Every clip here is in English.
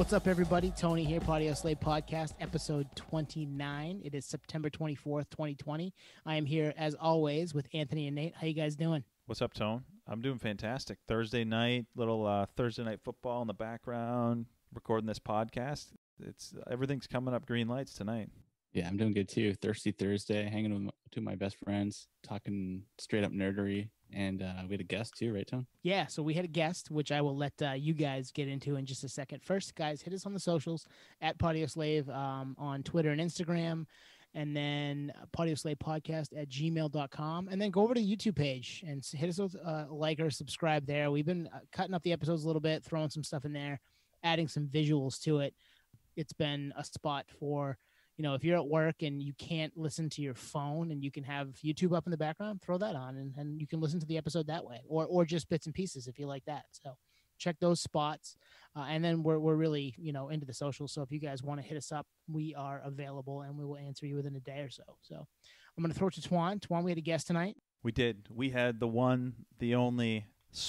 What's up, everybody? Tony here, Audio Slave Podcast, episode 29. It is September 24th, 2020. I am here, as always, with Anthony and Nate. How you guys doing? What's up, Tone? I'm doing fantastic. Thursday night, little Thursday night football in the background, recording this podcast. Everything's coming up green lights tonight. Yeah, I'm doing good too. Thirsty Thursday, hanging with two of my best friends, talking straight up nerdery. And we had a guest too, right, Tone? Yeah, so we had a guest, which I will let you guys get into in just a second. First, guys, hit us on the socials at Podioslave on Twitter and Instagram, and then Podcast at gmail.com. And then go over to the YouTube page and hit us with like or subscribe there. We've been cutting up the episodes a little bit, throwing some stuff in there, adding some visuals to it. It's been a spot for, you know, if you're at work and you can't listen to your phone and you can have YouTube up in the background, throw that on and you can listen to the episode that way, or just bits and pieces if you like that. So check those spots. And then we're really, you know, into the socials. So if you guys want to hit us up, we are available and we will answer you within a day or so. So I'm going to throw it to Twan. Twan, we had a guest tonight. We did. We had the one, the only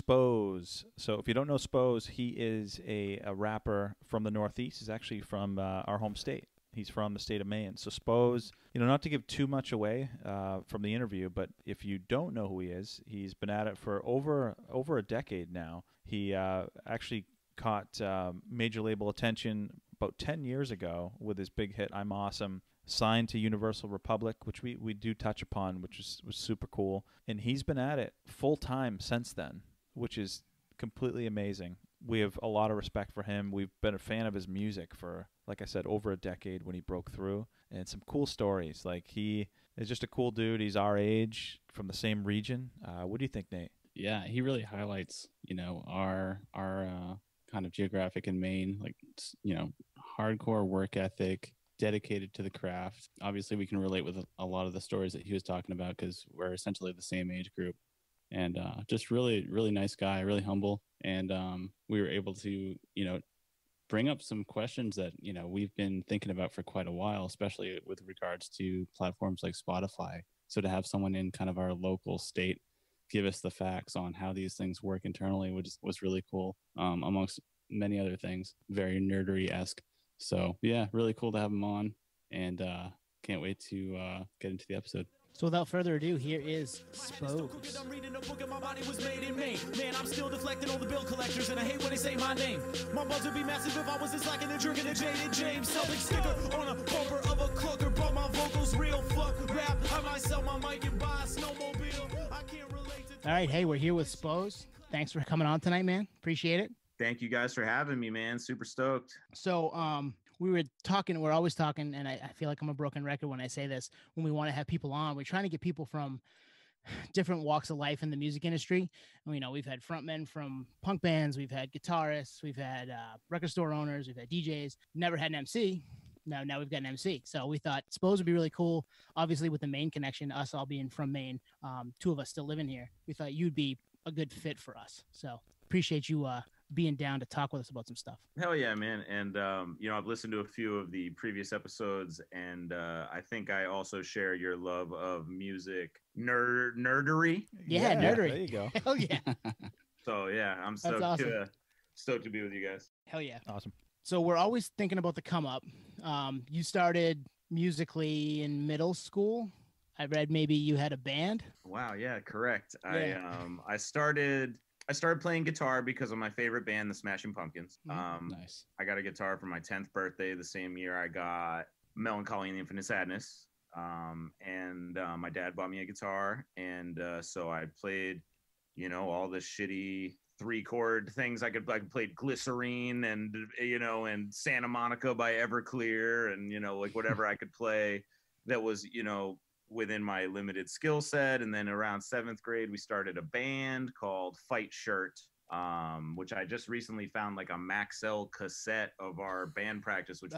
Spose. So if you don't know Spose, he is a rapper from the Northeast. He's actually from our home state. He's from the state of Maine. So Spose, you know, not to give too much away from the interview, but if you don't know who he is, he's been at it for over a decade now. He actually caught major label attention about 10 years ago with his big hit, I'm Awesome, signed to Universal Republic, which we do touch upon, which was super cool. And he's been at it full time since then, which is completely amazing. We have a lot of respect for him. We've been a fan of his music for, like I said, over a decade when he broke through. And some cool stories. Like, he is just a cool dude. He's our age, from the same region. What do you think, Nate? Yeah, he really highlights, you know, our kind of geographic in Maine, like, you know, hardcore work ethic, dedicated to the craft. Obviously, we can relate with a lot of the stories that he was talking about because we're essentially the same age group. And just really, really nice guy, really humble. And we were able to, you know, bring up some questions that, you know, we've been thinking about for quite a while, especially with regards to platforms like Spotify. So to have someone in kind of our local state give us the facts on how these things work internally was really cool, amongst many other things, very nerdery-esque. So, yeah, really cool to have him on. And can't wait to get into the episode. So without further ado, here is Spose. I'm reading a book and my body was made in Maine. Man, I'm still deflecting all the bill collectors and I hate when they say my name. My buzz would be massive if I was just lacking and drinking a Jaded James Celtic sticker on a bumper of a clucker. But my vocals real fuck rap. I might sell my mic and buy a snowmobile. I can't relate to. All right, hey, we're here with Spose. Thanks for coming on tonight, man. Appreciate it. Thank you guys for having me, man. Super stoked. So we're always talking, and I feel like I'm a broken record when I say this. When we want to have people on, we're trying to get people from different walks of life in the music industry. And, you know, we've had frontmen from punk bands, we've had guitarists, we've had record store owners, we've had DJs, never had an MC. Now we've got an MC. So we thought Spose would be really cool. Obviously, with the Maine connection, us all being from Maine, two of us still living here, we thought you'd be a good fit for us. So appreciate you being down to talk with us about some stuff. Hell yeah, man. And, you know, I've listened to a few of the previous episodes, and I think I also share your love of music nerdery. Yeah, nerdery. There you go. Hell yeah. So, yeah, I'm stoked, awesome. Stoked to be with you guys. Hell yeah. Awesome. So we're always thinking about the come up. You started musically in middle school. I read maybe you had a band. Wow, yeah, correct. Yeah. I started playing guitar because of my favorite band, the Smashing Pumpkins. Nice. I got a guitar for my 10th birthday the same year I got Melancholy and the Infinite Sadness. And my dad bought me a guitar. And so I played, you know, all the shitty 3-chord things. I played Glycerine and, you know, and Santa Monica by Everclear and, you know, like whatever I could play that was, you know, within my limited skill set. And then around 7th grade, we started a band called Fight Shirt, which I just recently found like a Maxell cassette of our band practice, which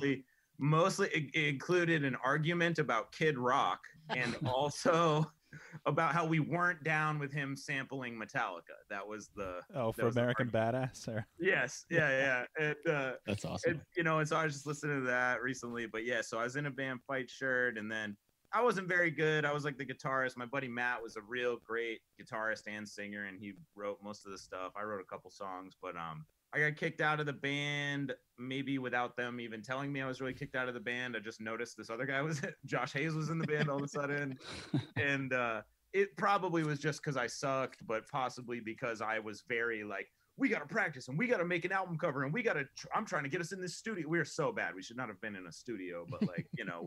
mostly included an argument about Kid Rock and also about how we weren't down with him sampling Metallica. That was the for American Badass. Or? Yes, yeah. And, that's awesome. And, you know, and so I was just listening to that recently. But yeah, so I was in a band, Fight Shirt, and then I wasn't very good. I was like the guitarist. My buddy Matt was a real great guitarist and singer, and he wrote most of the stuff. I wrote a couple songs, but I got kicked out of the band, maybe without them even telling me I was really kicked out of the band. I just noticed this other guy was Josh Hayes was in the band all of a sudden. And it probably was just because I sucked, but possibly because I was very like, we got to practice and we got to make an album cover and I'm trying to get us in this studio. We were so bad. We should not have been in a studio, but like,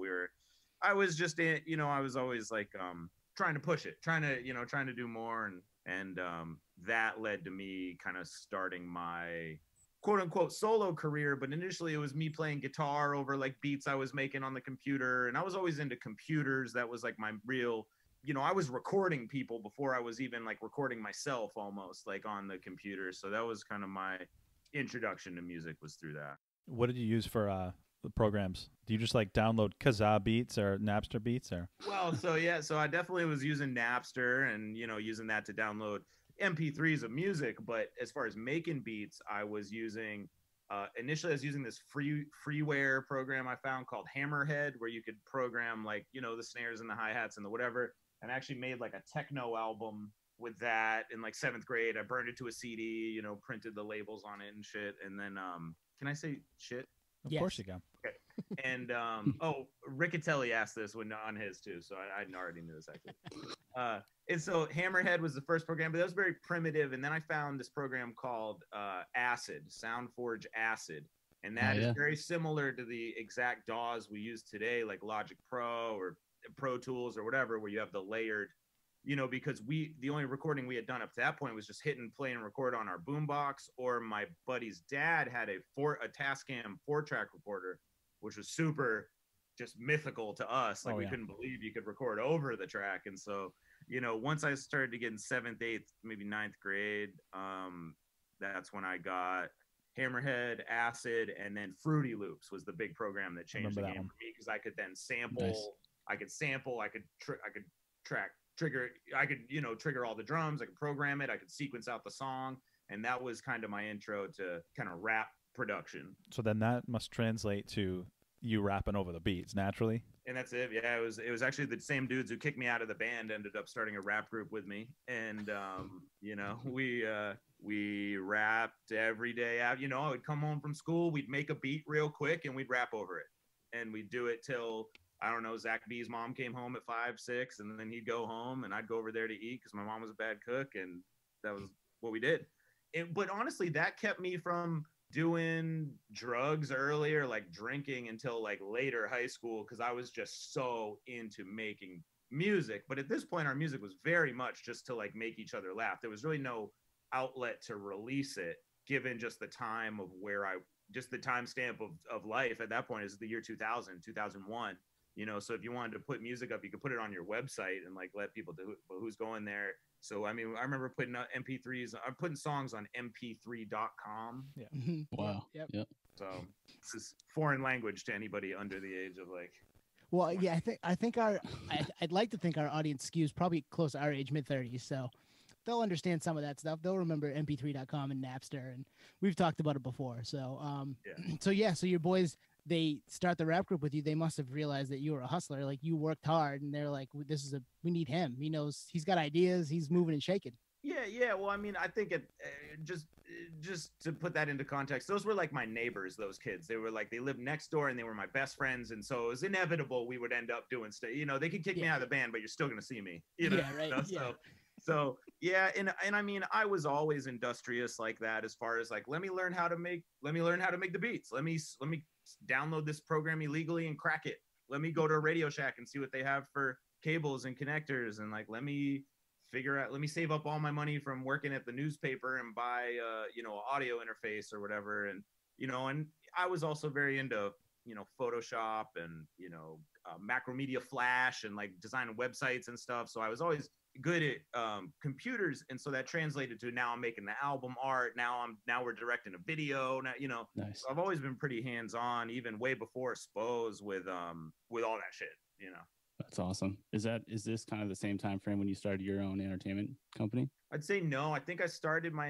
I was just, I was always like, trying to push it, trying to do more. And that led to me kind of starting my quote unquote solo career. But initially it was me playing guitar over like beats I was making on the computer. And I was always into computers. That was like my real, I was recording people before I was even like recording myself almost like on the computer. So that was kind of my introduction to music was through that. What did you use for the programs? Do you just like download Kazaa beats or Napster beats or? Well, so I definitely was using Napster and, using that to download MP3s of music. But as far as making beats, I was using, initially I was using this freeware program I found called Hammerhead, where you could program like, the snares and the hi-hats and the whatever. And I actually made like a techno album with that in like 7th grade. I burned it to a CD, printed the labels on it and shit. And then, can I say shit? Of course you can. Okay. And Riccatelli asked this on his too, so I already knew this actually. And so Hammerhead was the first program, but that was very primitive. And then I found this program called Acid, SoundForge Acid, and that is very similar to the exact DAWs we use today, like Logic Pro or Pro Tools or whatever, where you have the layered. Because the only recording we had done up to that point was just hit and play and record on our boombox, or my buddy's dad had a Tascam 4-track recorder, which was super just mythical to us. Like we couldn't believe you could record over the track. And so, once I started to get in 7th, 8th, maybe 9th grade, that's when I got Hammerhead, Acid, and then Fruity Loops was the big program that changed the game for me, because I could then sample. Nice. I could sample. I could track. Trigger, I could, trigger all the drums, I could program it, I could sequence out the song, and that was kind of my intro to kind of rap production. So then that must translate to you rapping over the beats naturally. And that's it. Yeah, it was actually the same dudes who kicked me out of the band ended up starting a rap group with me, and we rapped every day. I would come home from school, we'd make a beat real quick, and we'd rap over it, and we'd do it till, I don't know, Zach B's mom came home at 5, 6, and then he'd go home and I'd go over there to eat because my mom was a bad cook, and that was what we did. But honestly, that kept me from doing drugs earlier, like drinking, until like later high school, because I was just so into making music. But at this point, our music was very much just to like make each other laugh. There was really no outlet to release it, given just the time of just the timestamp of life at that point is the year 2000, 2001. So if you wanted to put music up, you could put it on your website and like let people do who's going there. So, I mean, I remember putting MP3s, I'm putting songs on mp3.com. Yeah. Wow. Yep. So this is foreign language to anybody under the age of like. Well, yeah, I think I'd like to think our audience skews probably close to our age, mid-30s. So they'll understand some of that stuff. They'll remember mp3.com and Napster, and we've talked about it before. So, so your boys, they start the rap group with you. They must have realized that you were a hustler, like you worked hard, and they're like, we need him. He knows, he's got ideas, he's moving and shaking. Yeah. Well, I mean, I think just to put that into context, those were like my neighbors, those kids. They were like, they lived next door and they were my best friends. And so it was inevitable we would end up doing stuff. They could kick me out of the band, but you're still going to see me, Yeah, right. So yeah. And I mean, I was always industrious like that, as far as like, let me learn how to make the beats. Let me download this program illegally and crack it. Let me go to a Radio Shack and see what they have for cables and connectors, and like let me save up all my money from working at the newspaper and buy an audio interface or whatever. And and I was also very into Photoshop and Macromedia Flash and like designing websites and stuff. So I was always good at computers, and so that translated to now I'm making the album art. Now we're directing a video. Now Nice. So I've always been pretty hands-on, even way before Spose with all that shit. That's awesome. Is this kind of the same time frame when you started your own entertainment company? I'd say no. I think I started my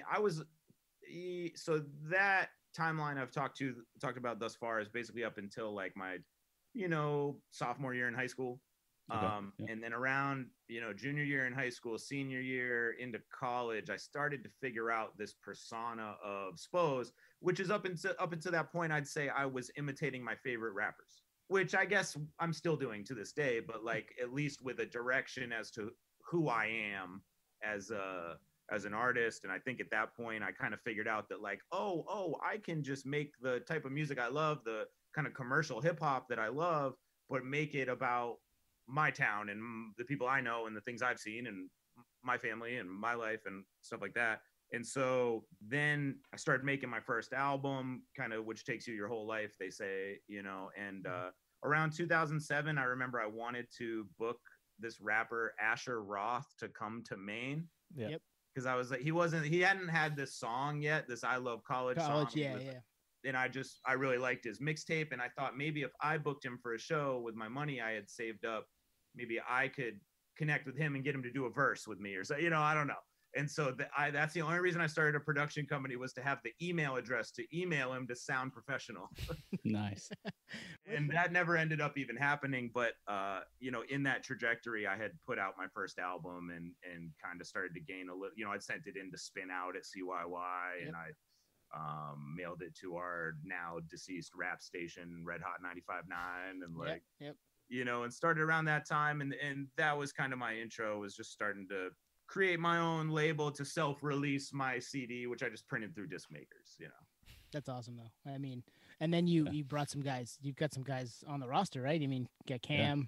so that timeline I've talked about thus far is basically up until like my sophomore year in high school. Okay. Yeah. And then around, junior year in high school, senior year into college, I started to figure out this persona of Spose, which is up until that point, I'd say I was imitating my favorite rappers, which I guess I'm still doing to this day, but like at least with a direction as to who I am as an artist. And I think at that point I kind of figured out that like, oh, I can just make the type of music I love, the kind of commercial hip hop that I love, but make it about my town and the people I know and the things I've seen and my family and my life and stuff like that. And so then I started making my first album, kind of, which takes you your whole life, they say, and around 2007, I remember I wanted to book this rapper Asher Roth to come to Maine. Yep. Because I was like, he hadn't had this song yet, this I Love College song. Yeah. And I really liked his mixtape. And I thought maybe if I booked him for a show with my money I had saved up, maybe I could connect with him and get him to do a verse with me or so, I don't know. And so that's the only reason I started a production company, was to have the email address to email him to sound professional. Nice. And that never ended up even happening. But, in that trajectory, I had put out my first album and kind of started to gain a little, I'd sent it in to spin out at CYY. Yep. And I mailed it to our now deceased rap station, Red Hot 95.9, and like, yep. And started around that time. And that was kind of my intro, was just starting to create my own label to self-release my CD, which I just printed through disc makers, That's awesome though. I mean, and then you brought some guys, you've got some guys on the roster, right? I mean, you got Cam.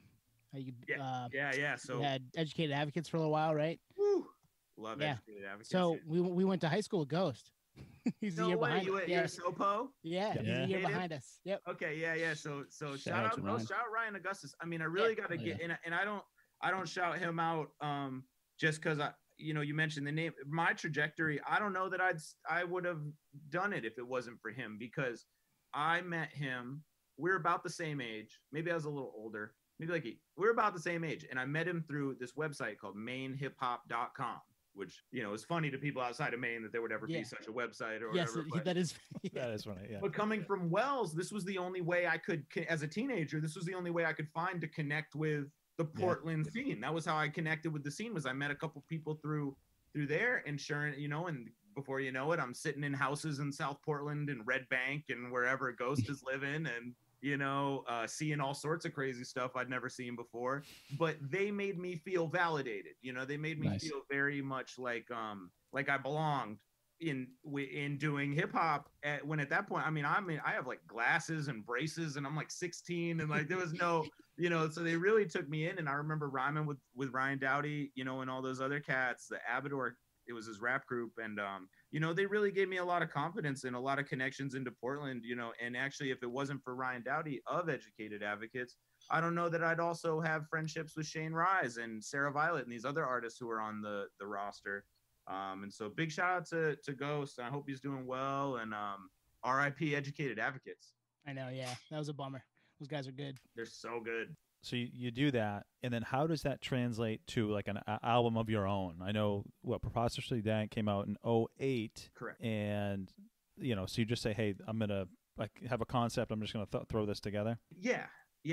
Yeah. So you had Educated Advocates for a little while, right? Woo, love Educated Advocates. So we went to high school with Ghost. He's a year behind us. You're Sopo? Yeah, he's a year behind us. Yep. Okay, yeah. So shout out Ryan Augustus. I mean, I really got to get in, and I don't shout him out just because you mentioned the name. My trajectory, I don't know that I would have done it if it wasn't for him, because I met him. We're about the same age. Maybe I was a little older. Maybe we're about the same age, and I met him through this website called mainhiphop.com. Which, is funny to people outside of Maine that there would ever be such a website or whatever. But, that is that is funny. Yeah. But coming from Wells, this was the only way I could, as a teenager, this was the only way I could find to connect with the Portland scene. That was how I connected with the scene, was I met a couple people through there, and sure, and before you know it, I'm sitting in houses in South Portland and Red Bank and wherever Ghost is living, and seeing all sorts of crazy stuff I'd never seen before. But they made me feel validated. They made me feel very much like I belonged in doing hip hop. When at that point, I have like glasses and braces, and I'm like 16, and like there was no, so they really took me in. And I remember rhyming with Ryan Dowdy, and all those other cats, the Abador. It was his rap group, and they really gave me a lot of confidence and a lot of connections into Portland, and actually, if it wasn't for Ryan Dowdy of Educated Advocates, I don't know that I'd also have friendships with Shane Rise and Sarah Violet and these other artists who are on the roster. And so big shout out to Ghost. I hope he's doing well, and RIP Educated Advocates. I know, yeah, that was a bummer. Those guys are good. They're so good. So you do that, and then how does that translate to like an album of your own? I know Preposterously Dank came out in 2008. Correct. And so you just say, hey, I'm gonna have a concept. I'm just gonna throw this together. Yeah.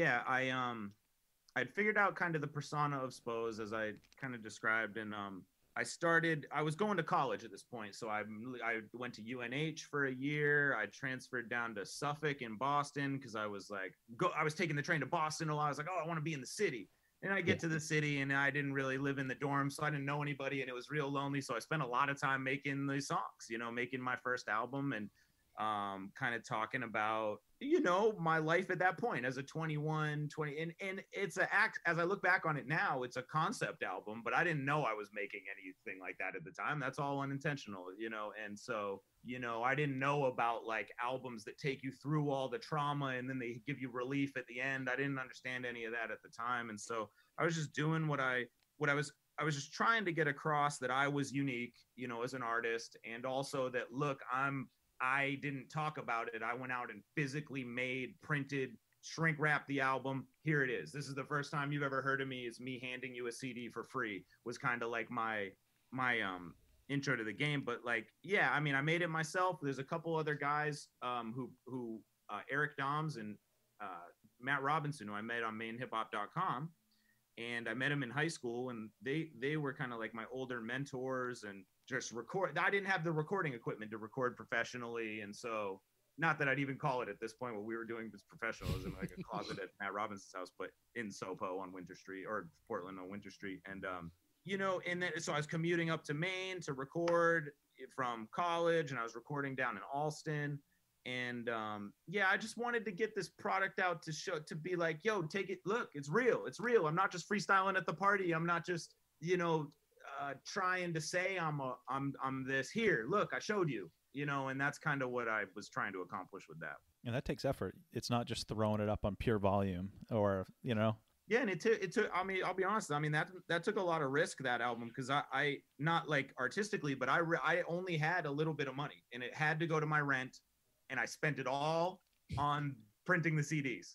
I'd figured out kind of the persona of Spose, as I kind of described, and I was going to college at this point, so I went to UNH for a year. I transferred down to Suffolk in Boston because I was taking the train to Boston a lot. I was like, oh, I want to be in the city. And I get to the city, and I didn't really live in the dorm, so I didn't know anybody, and it was real lonely. So I spent a lot of time making these songs, making my first album, and kind of talking about, my life at that point as a 20, and it's as I look back on it now, it's a concept album, but I didn't know I was making anything like that at the time. That's all unintentional, and so, I didn't know about like albums that take you through all the trauma and then they give you relief at the end. I didn't understand any of that at the time. And so I was just doing what I was just trying to get across, that I was unique, as an artist, and also that, look, I didn't talk about it. I went out and physically made, printed, shrink wrapped the album. Here it is. This is the first time you've ever heard of me. Is me handing you a CD for free. Was kind of like my intro to the game. But like, yeah, I made it myself. There's a couple other guys who Eric Doms and Matt Robinson, who I met on mainhiphop.com. and I met them in high school, and they were kind of like my older mentors, and just record. I didn't have the recording equipment to record professionally, and so not that I'd even call it at this point what we were doing was professional. It was in like a closet at Matt Robinson's house, but in SoPo on Winter Street, or Portland on Winter Street, and you know, and then so I was commuting up to Maine to record from college, and I was recording down in Alston. And yeah, I just wanted to get this product out to show, to be like, yo, take it, look, it's real, I'm not just freestyling at the party, I'm not just, you know, trying to say I'm this, here, look, I showed you, you know. And that's kind of what I was trying to accomplish with that. And that takes effort. It's not just throwing it up on pure volume, or, you know. Yeah, and it took, I mean, I'll be honest, I mean, that took a lot of risk, that album, because I not like artistically, but I only had a little bit of money, and it had to go to my rent, and I spent it all on printing the CDs.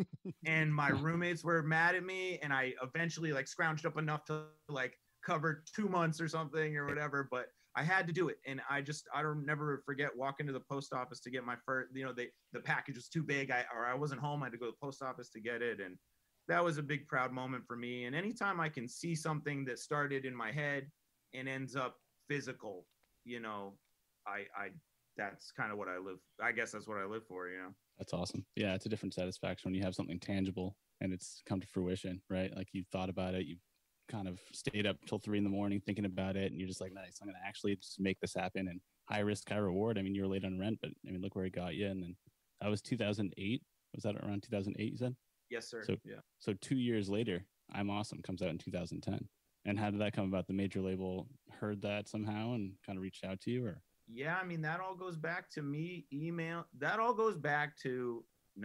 And my roommates were mad at me, and I eventually like scrounged up enough to like cover 2 months or something or whatever, but I had to do it. And I don't never forget walking to the post office to get my first, you know, the package was too big, or I wasn't home, I had to go to the post office to get it. And that was a big proud moment for me. And anytime I can see something that started in my head and ends up physical, you know, I that's kind of what I live. I guess that's what I live for, you know. That's awesome. Yeah, it's a different satisfaction when you have something tangible and it's come to fruition, right? Like you thought about it, you kind of stayed up till 3 a.m. thinking about it, and you're just like, nice, I'm gonna actually just make this happen. And high risk, high reward. I mean, you were late on rent, but I mean, look where it got you. And then that was 2008. Was that around 2008? You said? Yes, sir. So yeah. So 2 years later, I'm Awesome comes out in 2010. And how did that come about? The major label heard that somehow and kind of reached out to you, or? Yeah, I mean, that all goes back to me that all goes back to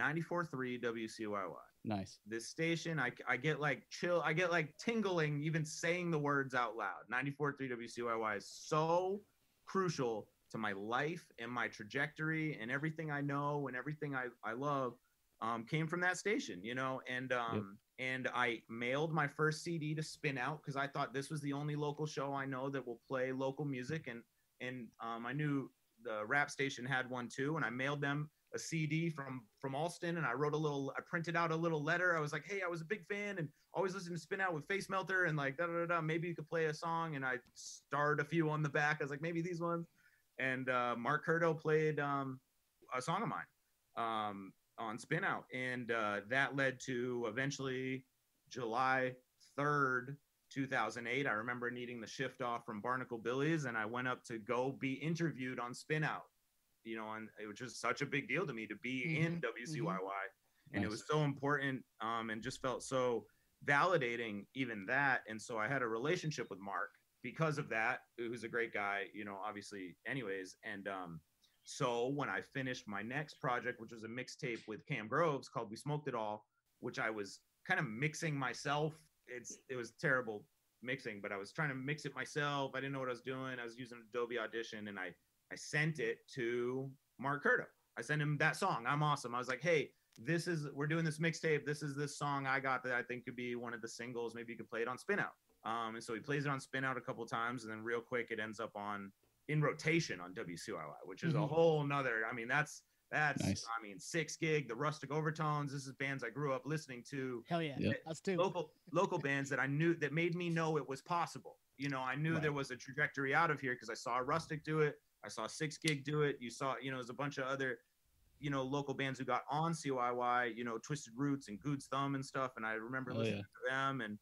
94.3 WCYY. Nice. This station, I get like chill, I get like tingling even saying the words out loud. 94.3 WCYY is so crucial to my life and my trajectory, and everything I know and everything I love came from that station, you know. And Yep. And I mailed my first CD to Spin Out because I thought this was the only local show I know that will play local music, and I knew the rap station had one too, and I mailed them a CD from Alston, and I printed out a little letter. I was like, hey, I was a big fan and always listened to Spin Out with Face Melter, and like maybe you could play a song. And I starred a few on the back. I was like, maybe these ones. And Mark Curto played a song of mine on Spin Out, and that led to eventually July 3rd, 2008. I remember needing the shift off from Barnacle Billy's, and I went up to go be interviewed on Spin Out, you know, and it was just such a big deal to me to be in WCYY. And Nice. It was so important, and just felt so validating, even that. And so I had a relationship with Mark because of that, who's a great guy, you know, obviously, anyways. And so when I finished my next project, which was a mixtape with Cam Groves called We Smoked It All, which I was kind of mixing myself. It was terrible mixing, but I was trying to mix it myself. I didn't know what I was doing. I was using Adobe Audition, and I sent it to Mark Curto. I sent him that song, I'm Awesome. I was like, hey, we're doing this mixtape. This is this song I got that I think could be one of the singles. Maybe you could play it on Spin Out. And so he plays it on Spin Out a couple times, and then real quick, it ends up in rotation on WCYY, which is a whole nother, I mean, that's nice. I mean, 6 Gig, the Rustic Overtones. This is bands I grew up listening to. Hell yeah. Yep. Us too. Local bands that I knew, that made me know it was possible. You know, I knew there was a trajectory out of here because I saw Rustic do it. I saw 6 Gig do it. You saw, you know, there's a bunch of other, you know, local bands who got on CYY, you know, Twisted Roots and Good's Thumb and stuff. And I remember listening to them. And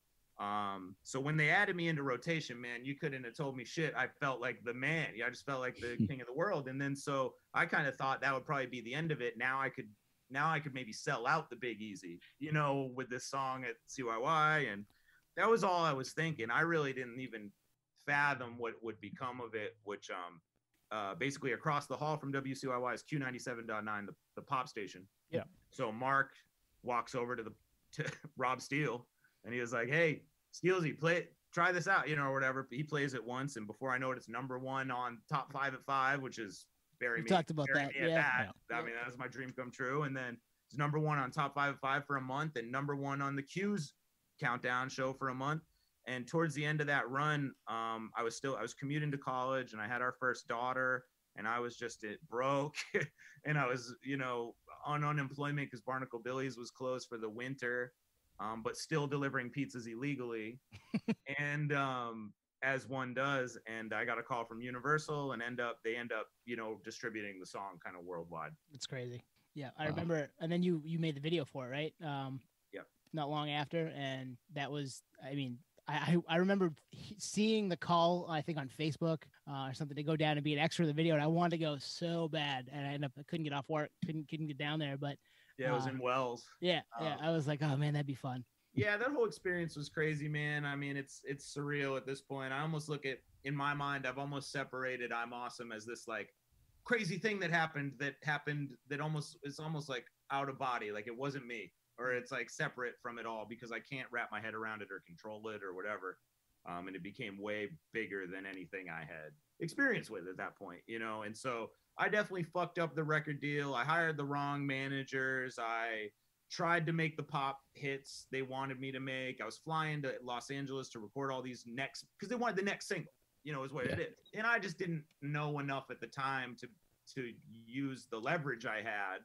so when they added me into rotation, man, you couldn't have told me shit. I felt like the man. Yeah, I just felt like the king of the world. And then so I kind of thought that would probably be the end of it. Now I could maybe sell out the Big Easy, you know, with this song at CYY. And that was all I was thinking. I really didn't even fathom what would become of it, which basically across the hall from WCYY is Q97.9, the pop station. Yeah. So Mark walks over to Rob Steele, and he was like, hey, Steelsy, try this out, you know, or whatever. He plays it once, and before I know it, it's #1 on Top 5 at 5, which is we talked about that. I mean, that was my dream come true. And then it's #1 on Top 5 at 5 for a month, and #1 on the Q's countdown show for a month. And towards the end of that run, I was commuting to college, and I had our first daughter, and I was just broke, and I was, you know, on unemployment because Barnacle Billy's was closed for the winter. but still delivering pizzas illegally. And as one does, and I got a call from Universal, and they end up, you know, distributing the song kind of worldwide. It's crazy. Yeah, I Wow. remember. And then you made the video for it, right? Yep. Not long after, and that was, I mean, I remember seeing the call, I think on Facebook or something, to go down and be an extra in the video, and I wanted to go so bad, and I couldn't get off work, couldn't get down there, but Yeah, it was in Wells. yeah, I was like, oh man, that'd be fun. Yeah, that whole experience was crazy, man. I mean, it's surreal at this point. I almost look at, in my mind, I've almost separated I'm Awesome as this like crazy thing that happened that almost, it's almost like out of body, like it wasn't me, or it's like separate from it all because I can't wrap my head around it or control it or whatever. And it became way bigger than anything I had experience with at that point, you know? And so I definitely fucked up the record deal. I hired the wrong managers. I tried to make the pop hits they wanted me to make. I was flying to Los Angeles to record all these next, because they wanted the next single, you know, is what it is. And I just didn't know enough at the time to use the leverage I had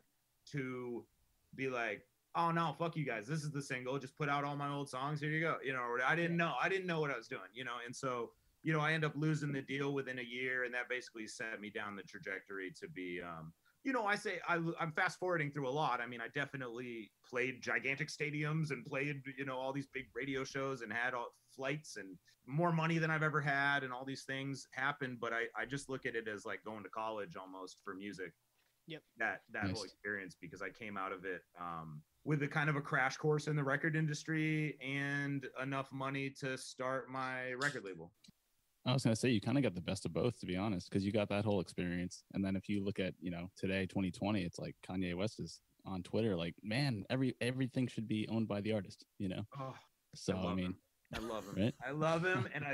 to be like, oh no, fuck you guys, this is the single, just put out all my old songs, here you go, you know. I didn't know what I was doing, you know. And so, you know, I end up losing the deal within a year, and that basically set me down the trajectory to be you know, I'm fast forwarding through a lot. I mean, I definitely played gigantic stadiums and played, you know, all these big radio shows and had all flights and more money than I've ever had, and all these things happened. But I just look at it as like going to college almost for music. Yep. That Nice. whole experience, because I came out of it with a kind of a crash course in the record industry and enough money to start my record label. I was gonna say you kind of got the best of both, to be honest, because you got that whole experience, and then if you look at, you know, today, 2020, it's like Kanye West is on Twitter, like, man, everything should be owned by the artist, you know. Oh, So I mean, I love him. right? I love him, and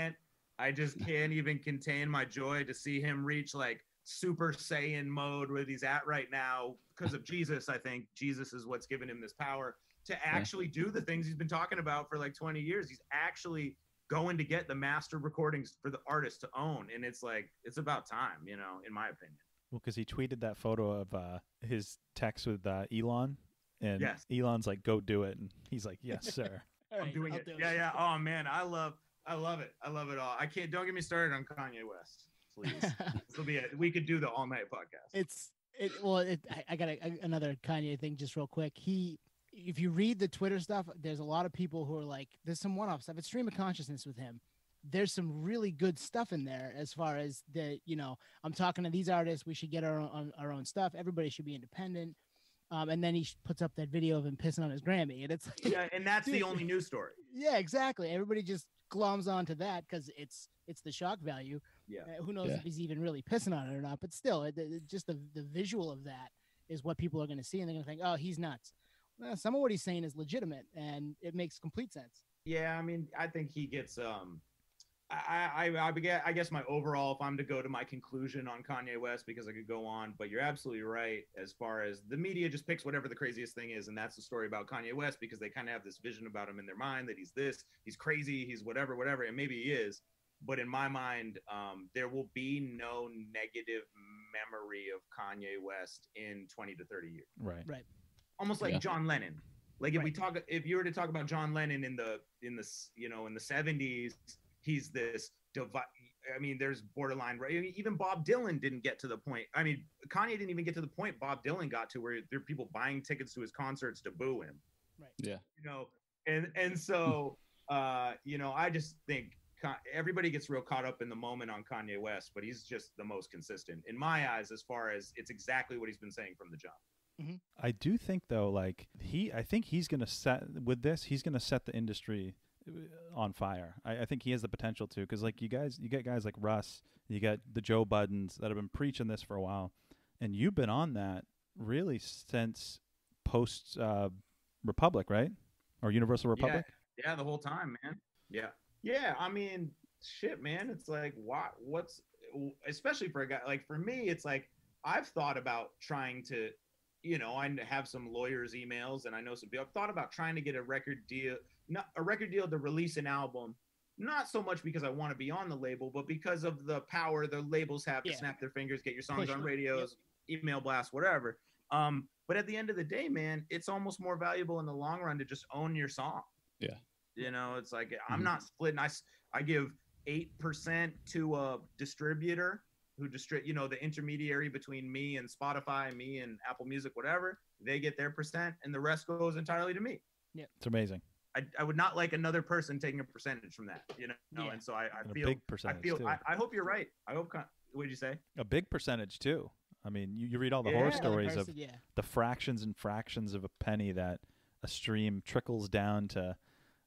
I just can't even contain my joy to see him reach like Super Saiyan mode where he's at right now because of Jesus. I think Jesus is what's given him this power to actually do the things he's been talking about for like 20 years. He's actually going to get the master recordings for the artist to own, and it's like, it's about time, you know, in my opinion. Well, because he tweeted that photo of his text with Elon, and Yes. Elon's like, "Go do it," and he's like, "Yes, sir." All I'm right, doing I'll it. do Yeah. Oh man, I love it. I love it all. I can't. Don't get me started on Kanye West, please. This will be it. We could do the all night podcast. I got another Kanye thing just real quick. If you read the Twitter stuff, there's a lot of people who are like, there's some one-off stuff. It's stream of consciousness with him. There's some really good stuff in there as far as the, you know, I'm talking to these artists. We should get our own stuff. Everybody should be independent. And then he puts up that video of him pissing on his Grammy, and it's like, Yeah, and that's the dude. only news story. Yeah, exactly. Everybody just gloms onto that because it's the shock value. Yeah. Who knows Yeah. if he's even really pissing on it or not? But still, just the visual of that is what people are going to see, and they're going to think, oh, he's nuts. Well, some of what he's saying is legitimate, and it makes complete sense. Yeah, I mean, I think he gets I guess my overall, if I'm to go to my conclusion on Kanye West, because I could go on, but you're absolutely right as far as the media just picks whatever the craziest thing is, and that's the story about Kanye West, because they kind of have this vision about him in their mind that he's crazy, he's whatever, and maybe he is, but in my mind, there will be no negative memory of Kanye West in 20 to 30 years. Right. Almost like Yeah. John Lennon. Like if Right. if you were to talk about John Lennon in the you know, in the 70s, he's this I mean, there's borderline, right? I mean, even Bob Dylan didn't get to the point. I mean, Kanye didn't even get to the point Bob Dylan got to, where there are people buying tickets to his concerts to boo him. Right. Yeah. You know, and so you know, I just think everybody gets real caught up in the moment on Kanye West, but he's just the most consistent in my eyes, as far as it's exactly what he's been saying from the jump. I do think though, like I think he's gonna he's gonna set the industry on fire. I think he has the potential to, because like you get guys like Russ, you got the Joe Buddens that have been preaching this for a while, and you've been on that really since post Republic, right? Or Universal Republic. Yeah, the whole time, man. Yeah. I mean, shit, man. It's like, what's especially for a guy like, for me, it's like I've thought about trying to, you know, I have some lawyers' emails, and I know some people. I've thought about trying to get a record deal to release an album, not so much because I want to be on the label, but because of the power the labels have to snap their fingers, get your songs Push on them. radios, email blasts, whatever. But at the end of the day, man, it's almost more valuable in the long run to just own your song. Yeah. You know, it's like I'm not splitting. I give 8% to a distributor who the intermediary between me and Spotify, me and Apple Music, whatever. They get their percent, and the rest goes entirely to me. Yeah, It's amazing. I would not like another person taking a percentage from that, you know. Yeah. And so I And feel a big percentage too. I hope you're right. I hope. What did you say? A big percentage too. I mean, you read all the horror Yeah. stories of Yeah. the fractions and fractions of a penny that a stream trickles down to,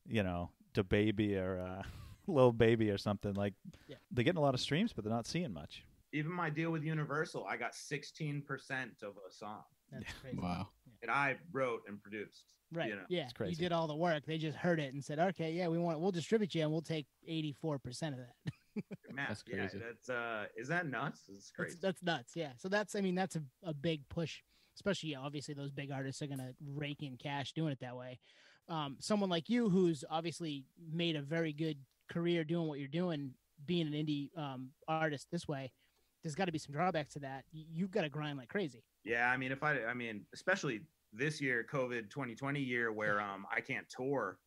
to baby or little baby or something. Like they're getting a lot of streams, but they're not seeing much. Even my deal with Universal, I got 16% of a song That's crazy. Wow. that I wrote and produced. Right. You know? Yeah. It's crazy. You did all the work. They just heard it and said, "Okay, yeah, we'll distribute you, and we'll take 84% of that." Matt, That's crazy. Yeah, is that nuts? It's crazy. That's nuts. Yeah. So that's a big push, especially obviously those big artists are gonna rake in cash doing it that way. Someone like you, who's obviously made a very good career doing what you're doing, being an indie artist this way, there's got to be some drawbacks to that. You've got to grind like crazy. Yeah, I mean, especially this year, COVID 2020 year, where I can't tour.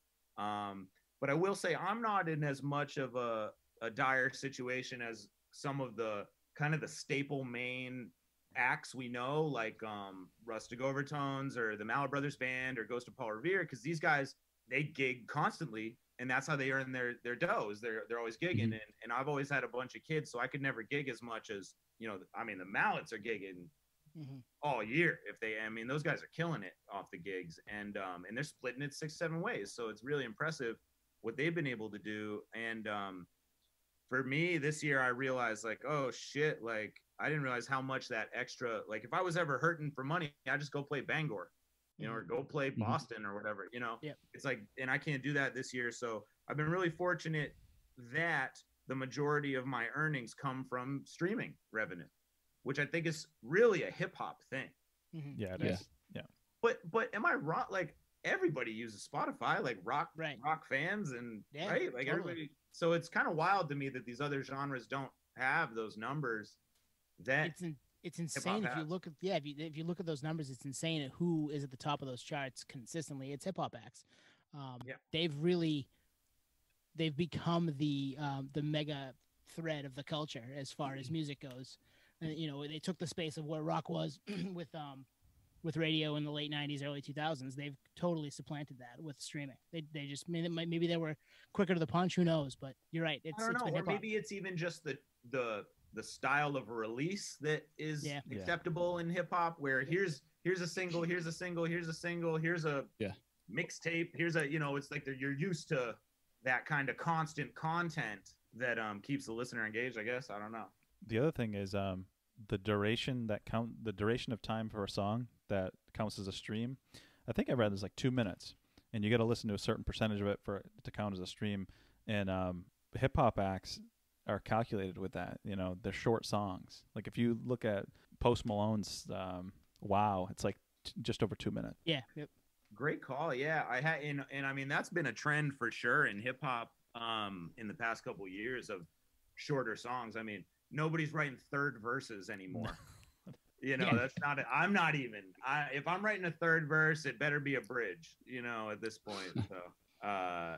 But I will say I'm not in as much of a dire situation as some of the kind of the staple main acts we know, like Rustic Overtones or the Mallet Brothers Band or Ghost of Paul Revere, because these guys, they gig constantly, and that's how they earn their doughs. They're always gigging, and I've always had a bunch of kids, so I could never gig as much as the Mallets are gigging all year. Those guys are killing it off the gigs, and they're splitting it 6-7 ways, so it's really impressive what they've been able to do. And for me this year, I realized, like, oh shit, like I didn't realize how much that extra, like if I was ever hurting for money, I just go play Bangor, or go play Boston or whatever, Yep. It's like, and I can't do that this year. So I've been really fortunate that the majority of my earnings come from streaming revenue, which I think is really a hip hop thing. Yeah, it Yeah. is. Yeah. But am I wrong? Like everybody uses Spotify, like rock fans, and right, like totally. everybody. So it's kind of wild to me that these other genres don't have those numbers. That It's insane if you look at if you look at those numbers, it's insane at who is at the top of those charts consistently. It's hip hop acts. They've become the mega thread of the culture as far as music goes. And, they took the space of where rock was with radio in the late 90s, early 2000s. They've totally supplanted that with streaming. They just maybe they were quicker to the punch. Who knows? But you're right. I don't know. Or maybe it's even just the style of release that is acceptable in hip hop, where here's a single, here's a single, here's a single, here's a mixtape, here's a, it's like you're used to that kind of constant content that keeps the listener engaged, I guess. I don't know. The other thing is the duration of time for a song that counts as a stream. I think I read there's like 2 minutes, and you got to listen to a certain percentage of it for it to count as a stream. And hip hop acts are calculated with that. They're short songs. Like if you look at Post Malone's "Wow," it's like just over 2 minutes. Yeah. Yep. Great call. Yeah, I had, and I mean that's been a trend for sure in hip hop in the past couple of years of shorter songs. I mean, nobody's writing third verses anymore. That's not. I'm not even. If I'm writing a third verse, it better be a bridge. At this point. So,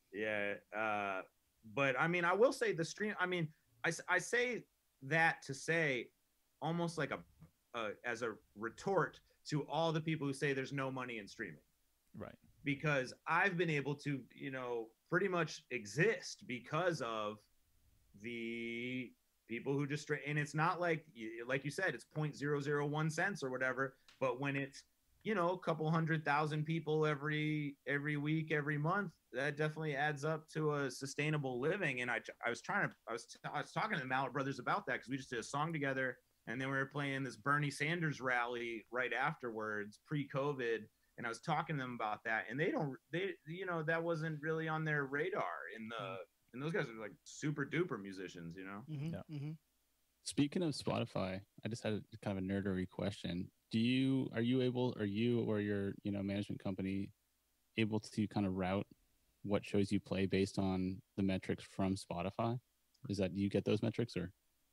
but I mean, I will say the stream. I mean, I say that to say almost like as a retort to all the people who say there's no money in streaming. Right. Because I've been able to, pretty much exist because of the people who just, and it's not like you said, it's 0.001 cents or whatever, but when it's, a couple 100,000 people every week, every month, that definitely adds up to a sustainable living. And I was talking to the Mallet Brothers about that, because we just did a song together, and then we were playing this Bernie Sanders rally right afterwards, pre-COVID. And I was talking to them about that, and that wasn't really on their radar and those guys are like super duper musicians, Speaking of Spotify, I just had kind of a nerdery question. Are you or your management company able to kind of route what shows you play based on the metrics from Spotify? Do you get those metrics or?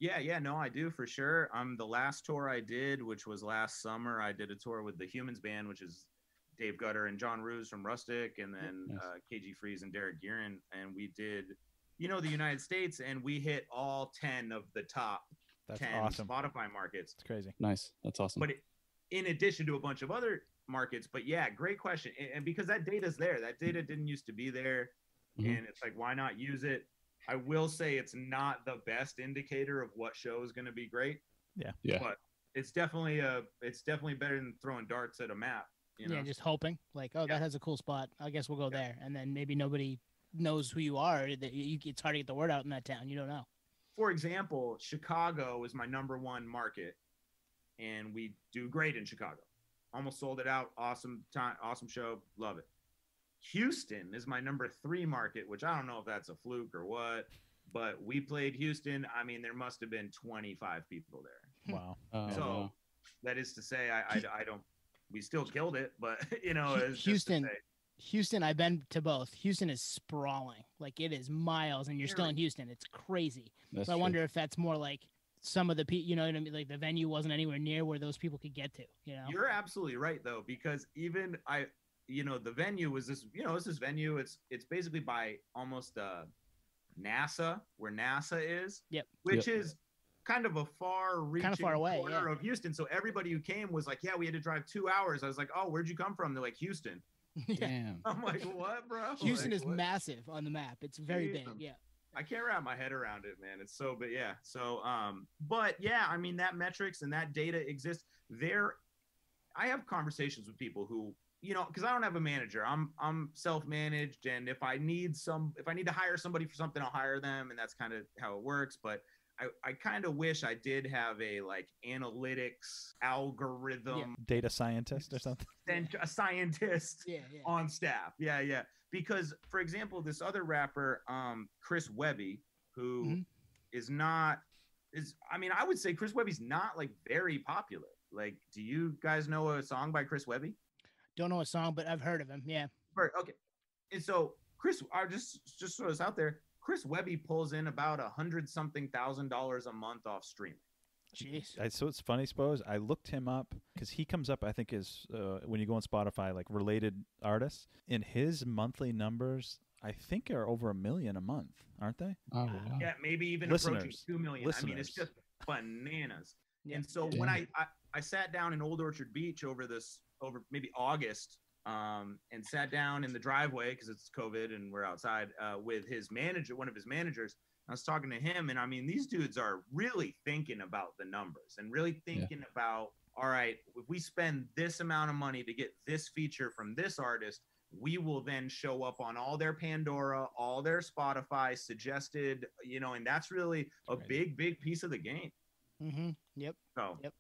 Yeah, no, I do for sure. The last tour I did, which was last summer, I did a tour with the Humans Band, which is Dave Gutter and John Ruse from Rustic, and then Nice. KG Freeze and Derek Gearin, and we did, the United States, and we hit all 10 of the top That's 10 awesome. Spotify markets. It's crazy. Nice. That's awesome. But in addition to a bunch of other markets, but yeah, great question. And because that data's there, that data didn't used to be there, Mhm. and it's like, why not use it? I will say it's not the best indicator of what show is going to be great. Yeah. But it's definitely better than throwing darts at a map. Yeah, just hoping like, oh, Yeah. that has a cool spot. I guess we'll go Yeah. there, and then maybe nobody knows who you are. That it's hard to get the word out in that town. You don't know. For example, Chicago is my number one market, and we do great in Chicago. Almost sold it out. Awesome time, awesome show. Love it. Houston is my number 3 market, which I don't know if that's a fluke or what, but we played Houston. I mean, there must have been 25 people there. Wow. So wow. that is to say, I don't. We still killed it, but it's just to Houston. say, Houston, I've been to both. Houston is sprawling, like it is miles, and you're still in Houston. It's crazy. That's So I true. wonder if that's more like some of the people, you know what I mean? Like the venue wasn't anywhere near where those people could get to. You know, You're absolutely right though, because even the venue was this, it's this venue. It's basically by almost NASA, where NASA is. Yep. Which is kind of a far-reaching far away, corner yeah. of Houston. So everybody who came was like, "Yeah, we had to drive 2 hours." I was like, "Oh, where'd you come from?" They're like, "Houston." Yeah. Damn. I'm like, "What, bro?" Houston Like, is what? massive on the map. It's very big. Damn. Yeah. I can't wrap my head around it, man. It's so, but yeah. So, but yeah, I mean, that metrics and that data exists there. I have conversations with people who, because I don't have a manager. I'm self-managed, and if I need to hire somebody for something, I'll hire them, and that's kind of how it works. But I kind of wish I did have a like analytics algorithm Data scientist or something. and a scientist Yeah. on staff. Yeah. Because, for example, this other rapper, Chris Webby, who Mhm. I would say Chris Webby's not like very popular. Like, do you guys know a song by Chris Webby? Don't know a song, but I've heard of him. Yeah. Okay. And so I just throw this out there. Chris Webby pulls in about $100-something thousand a month off streaming. Jeez. So it's funny, Spose. I looked him up because he comes up, I think, as when you go on Spotify, like related artists. And his monthly numbers, I think, are over 1 million a month, aren't they? Oh, wow. Yeah, maybe even approaching Listeners. 2 million. I mean, it's Listeners. just bananas. Yeah. And so when I sat down in Old Orchard Beach over maybe August, and sat down in the driveway because it's COVID and we're outside with his manager, one of his managers. I was talking to him, and I mean, these dudes are really thinking about the numbers and really thinking about, all right, if we spend this amount of money to get this feature from this artist, we will then show up on all their Pandora, all their Spotify suggested, and that's really a big piece of the game. Mm-hmm. Yep. So Yep.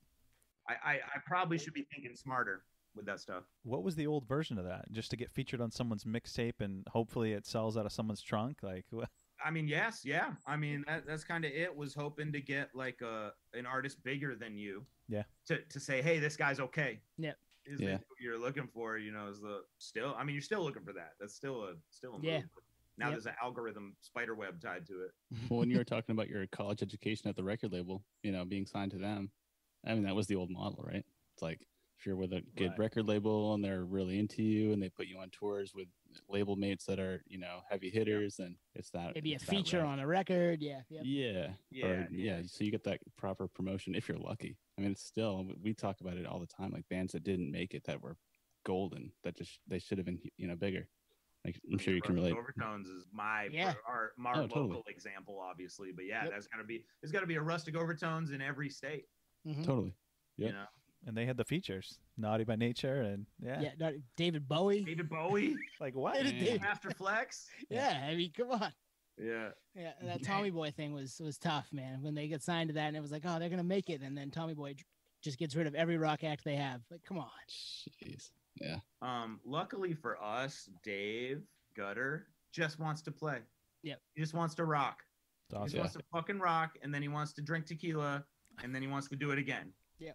I probably should be thinking smarter with that stuff. What was the old version of that? Just to get featured on someone's mixtape and hopefully it sells out of someone's trunk? Like, I mean, yes, yeah. I mean, that's kind of it. Was hoping to get like an artist bigger than you. Yeah. To say, hey, this guy's okay. Yep. Is it who you're looking for? Is the still? I mean, you're still looking for that. That's still a move. Yeah. But now Yep. there's an algorithm spider web tied to it. Well, when you were talking about your college education at the record label, being signed to them, I mean, that was the old model, right? It's like if you're with a good record label and they're really into you and they put you on tours with label mates that are, heavy hitters, and it's that Maybe a it's that feature route. on a record. Yeah. Yep. Yeah. So you get that proper promotion if you're lucky. I mean, it's still, we talk about it all the time, like bands that didn't make it that were golden, that just they should have been, bigger. Like I'm sure you can relate. Overtones is my Totally. local example, obviously, but yeah, there's got to be a Rustic Overtones in every state. Mhm. Totally. Yep. and they had the features, Naughty by Nature, and David Bowie. David Bowie, like what? Yeah. Master Flex. Yeah, I mean, come on. Yeah. Yeah, that Tommy Boy thing was tough, man. When they get signed to that, and it was like, oh, they're gonna make it, and then Tommy Boy just gets rid of every rock act they have. Like, come on. Jeez. Yeah. Luckily for us, Dave Gutter just wants to play. Yep. He just wants to rock. It's He awesome. just wants to fucking rock, and then he wants to drink tequila, and then he wants to do it again. Yeah.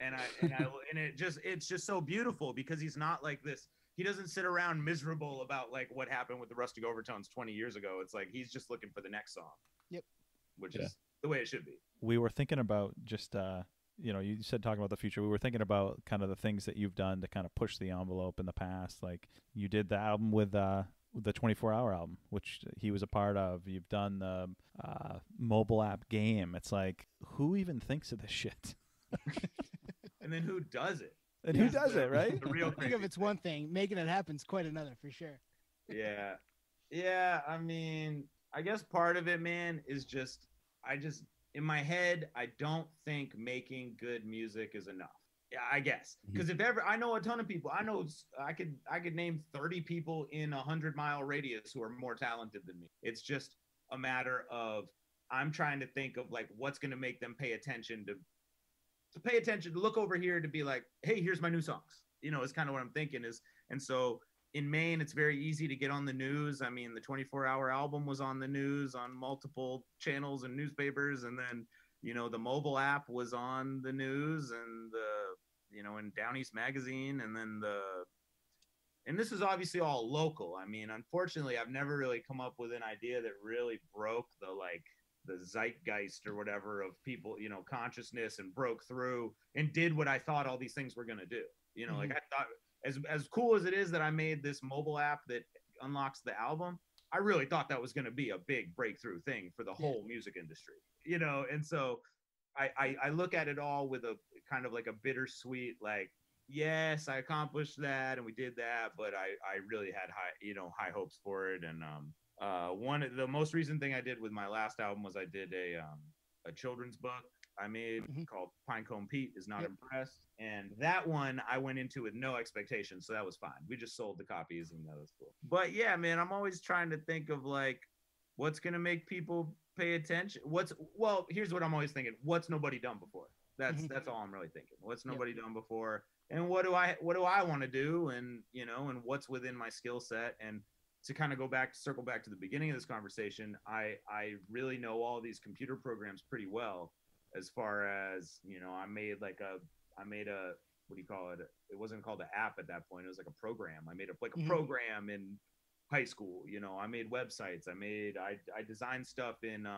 And it's just so beautiful because he's not like this. He doesn't sit around miserable about like what happened with the Rustic Overtones 20 years ago. It's like he's just looking for the next song. Yep. Which Yeah. is the way it should be. We were thinking about just you said talking about the future. We were thinking about kind of the things that you've done to kind of push the envelope in the past. Like you did the album with the 24-hour album, which he was a part of. You've done the mobile app game. It's like, who even thinks of this shit? And then who does it? And who does it, right? The real Think of it's one thing, making it happen is quite another, for sure. Yeah. I mean, I guess part of it, man, is in my head, I don't think making good music is enough. Yeah, I guess. Because if ever, I know a ton of people. I could name 30 people in 100-mile radius who are more talented than me. It's just a matter of, I'm trying to think of like what's going to make them pay attention to look over here, to be like, hey, here's my new songs. Is kind of what I'm thinking is. And so in Maine, it's very easy to get on the news. I mean, the 24-hour album was on the news on multiple channels and newspapers. And then, the mobile app was on the news and in Down East Magazine. And then and this is obviously all local. I mean, unfortunately, I've never really come up with an idea that really broke the zeitgeist or whatever of people, consciousness, and broke through and did what I thought all these things were going to do. Like I thought, as cool as it is that I made this mobile app that unlocks the album, I really thought that was going to be a big breakthrough thing for the whole music industry, and so I look at it all with a kind of like a bittersweet, like, yes, I accomplished that and we did that, but I really had high hopes for it. And the most recent thing I did with my last album was I did a children's book I made called Pinecone Pete Is Not Impressed. And that one I went into with no expectations, so that was fine. We just sold the copies and that was cool. But yeah, man, I'm always trying to think of like what's gonna make people pay attention. Here's what I'm always thinking. What's nobody done before? That's all I'm really thinking. What's nobody done before? And what do I want to do? And and what's within my skill set? And to kind of circle back to the beginning of this conversation, I really know all these computer programs pretty well. As far as, I made a, what do you call it? It wasn't called an app at that point. It was like a program. I made a program in high school. I made websites. I designed stuff in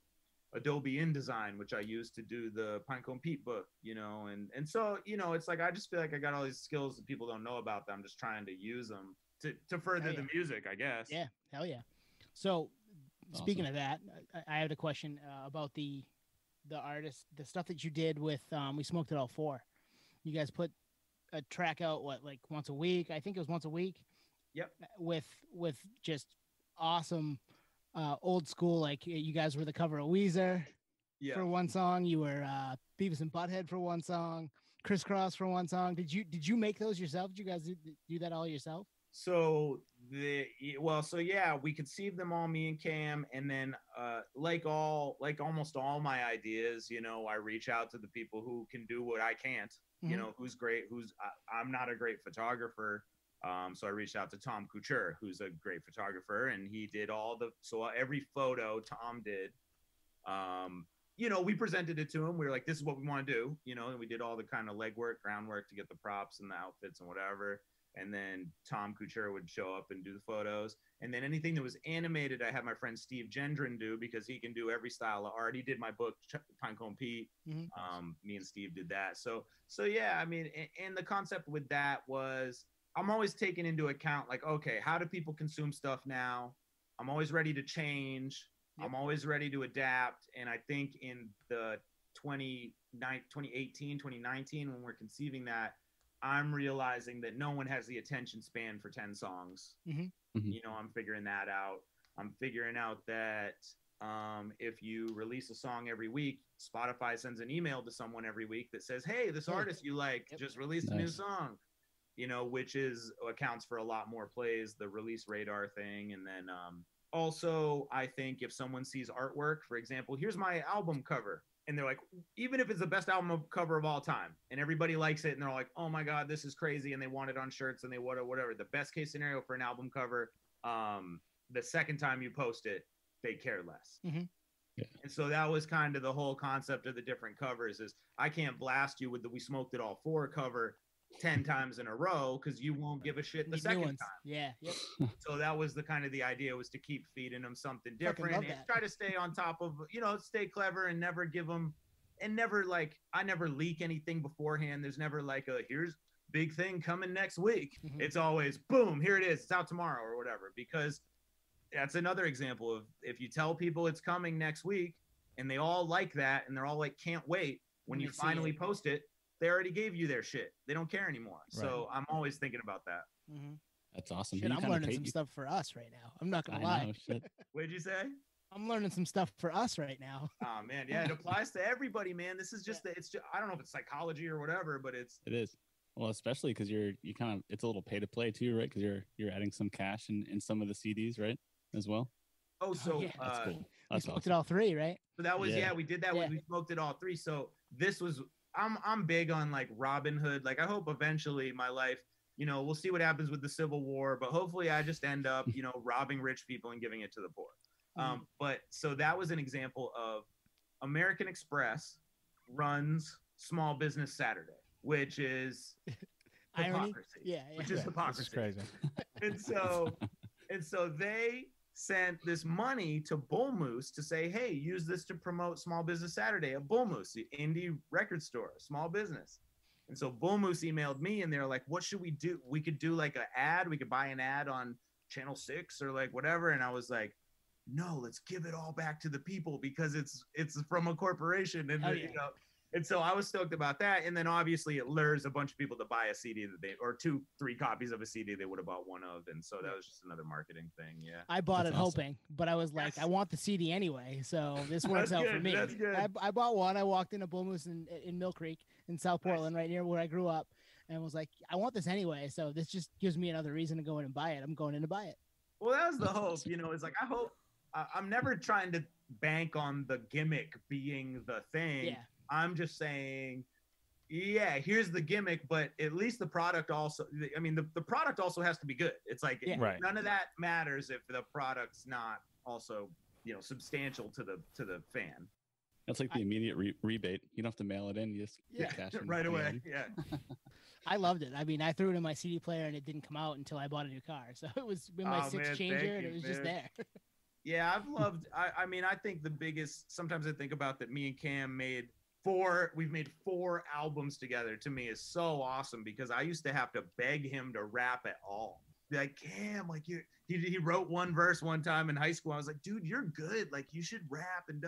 Adobe InDesign, which I used to do the Pinecone Pete book, and so, it's like, I just feel like I got all these skills that people don't know about that I'm just trying to use them to further the music, I guess. Yeah. Hell yeah. So speaking of that, I have a question about the artist, the stuff that you did with We Smoked It All 4. You guys put a track out, like once a week? I think it was once a week. Yep. With just awesome old school, like you guys were the cover of Weezer for one song. You were Beavis and Butthead for one song, Crisscross for one song. Did you make those yourself? Did you guys do that all yourself? So we conceived them all, me and Cam, and then like almost all my ideas, I reach out to the people who can do what I can't, who's great, I'm not a great photographer. So I reached out to Tom Couture, who's a great photographer, and he did every photo Tom did. We presented it to him. We were like, this is what we want to do, and we did all the kind of legwork, groundwork to get the props and the outfits and whatever. And then Tom Couture would show up and do the photos. And then anything that was animated, I had my friend Steve Gendron do, because he can do every style of art. He did my book, Pinecone Pete. Me and Steve did that. So yeah, I mean, and the concept with that was, I'm always taking into account, like, okay, how do people consume stuff now? I'm always ready to change. I'm always ready to adapt. And I think in the 2018, 2019, when we're conceiving that, I'm realizing that no one has the attention span for 10 songs. I'm figuring that out. I'm figuring out that if you release a song every week, Spotify sends an email to someone every week that says, hey, this artist you like just released a new song, which accounts for a lot more plays, the release radar thing. And then also, I think if someone sees artwork, for example, here's my album cover. And they're like, even if it's the best album cover of all time and everybody likes it and they're like, oh my God, this is crazy. And they want it on shirts and they want it, whatever. The best case scenario for an album cover, the second time you post it, they care less. And so that was kind of the whole concept of the different covers is I can't blast you with the We Smoked It All 4 cover 10 times in a row because you won't give a shit the Need new second ones. time. Yeah. Yep. So that was the kind of the idea, was to keep feeding them something Fucking different love and that. try to stay on top of, stay clever and never give them, and never like, I never leak anything beforehand. There's never like here's big thing coming next week. Mhm. It's always boom, here it is, it's out tomorrow or whatever, because that's another example of, if you tell people it's coming next week and they all like that and they're all like, can't wait, when When you they see finally it. post it, they already gave you their shit. They don't care anymore. So I'm always thinking about that. Mhm. That's awesome. Shit, You I'm kinda learning pay- some stuff for us right now. I'm not I gonna lie. know, shit. What'd you say? I'm learning some stuff for us right now. Oh man, yeah, it applies to everybody, man. This is just it's just, I don't know if it's psychology or whatever, but it's It is. Well, especially because you kind of, it's a little pay to play too, right? Because you're adding some cash in some of the CDs, right? As well. so yeah. That's cool. We That's smoked awesome. it all three, right? so that was Yeah. we did that Yeah. when we smoked it all three. So this was, I'm big on like Robin Hood. Like I hope eventually my life, we'll see what happens with the Civil War, but hopefully I just end up, robbing rich people and giving it to the poor. But so that was an example of American Express runs Small Business Saturday, which is Irony. hypocrisy. Yeah. Which Yeah. is This hypocrisy. is crazy. And so they sent this money to Bull Moose to say, hey, use this to promote Small Business Saturday at Bull Moose, the indie record store, small business. And so Bull Moose emailed me and they're like, what should we do? We could do like an ad. We could buy an ad on Channel 6 or like whatever. And I was like, no, let's give it all back to the people because it's from a corporation. And, Hell yeah. and so I was stoked about that. And then obviously it lures a bunch of people to buy a CD that they, or 2-3 copies of a CD they would have bought one of. And so that was just another marketing thing. Yeah. I bought That's it awesome. hoping, but I was like, Yes. I want the CD anyway, so this works That's out for good, me. that's good. I bought one. I walked into Bull Moose in Mill Creek in South Nice. Portland, right near where I grew up, and was like, I want this anyway, so this just gives me another reason to go in and buy it. I'm going in to buy it. Well, that was the That's hope, awesome. it's like, I hope, I'm never trying to bank on the gimmick being the thing. Yeah. I'm just saying, yeah, here's the gimmick, but at least the product also, I mean, the product also has to be good. It's like, Yeah. Right. none of that matters if the product's not also, substantial to the fan. That's like the immediate rebate. You don't have to mail it in. You just Yeah, get cash in Right day away. one. Yeah. I loved it. I mean, I threw it in my CD player and it didn't come out until I bought a new car. So it was in my Oh, six man, changer thank and you, it was just man. there. Yeah, I've loved. I mean, I think the biggest. Sometimes I think about that. Me and Cam we've made 4 albums together. To me, is so awesome because I used to have to beg him to rap at all. Be like, Cam, like he wrote one verse one time in high school. I was like, dude, you're good. Like you should rap and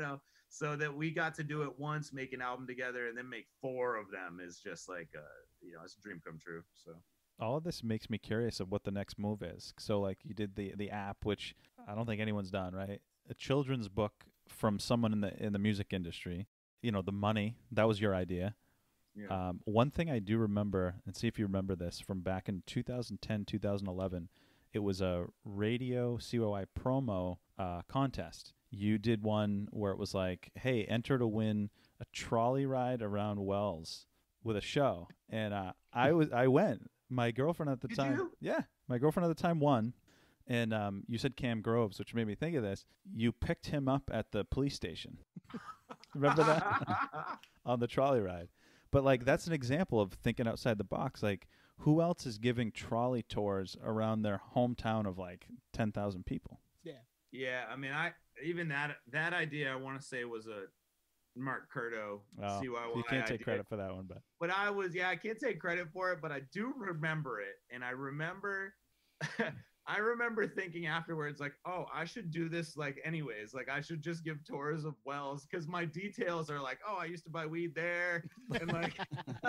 So that we got to do it once, make an album together, and then make 4 of them is just like, it's a dream come true. So. All of this makes me curious of what the next move is. So, like, you did the app, which I don't think anyone's done, right? A children's book from someone in the music industry. The money, that was your idea. Yeah. One thing I do remember, and see if you remember this, from back in 2010, 2011, it was a radio COI promo contest. You did one where it was like, hey, enter to win a trolley ride around Wells with a show. And I went. My girlfriend at the Did time. you? Yeah. My girlfriend at the time won. And you said Cam Groves, which made me think of this. You picked him up at the police station. Remember that? On the trolley ride. But, like, that's an example of thinking outside the box. Like, who else is giving trolley tours around their hometown of, like, 10,000 people? Yeah. Yeah, I mean, even that idea I want to say was a Mark Curto Oh, CYY you can't take idea. credit for that one, but But I can't take credit for it, but I do remember it, and I remember I remember thinking afterwards, like, oh, I should do this, like, anyways. Like, I should just give tours of Wells, because my details are like, oh, I used to buy weed there. And, like,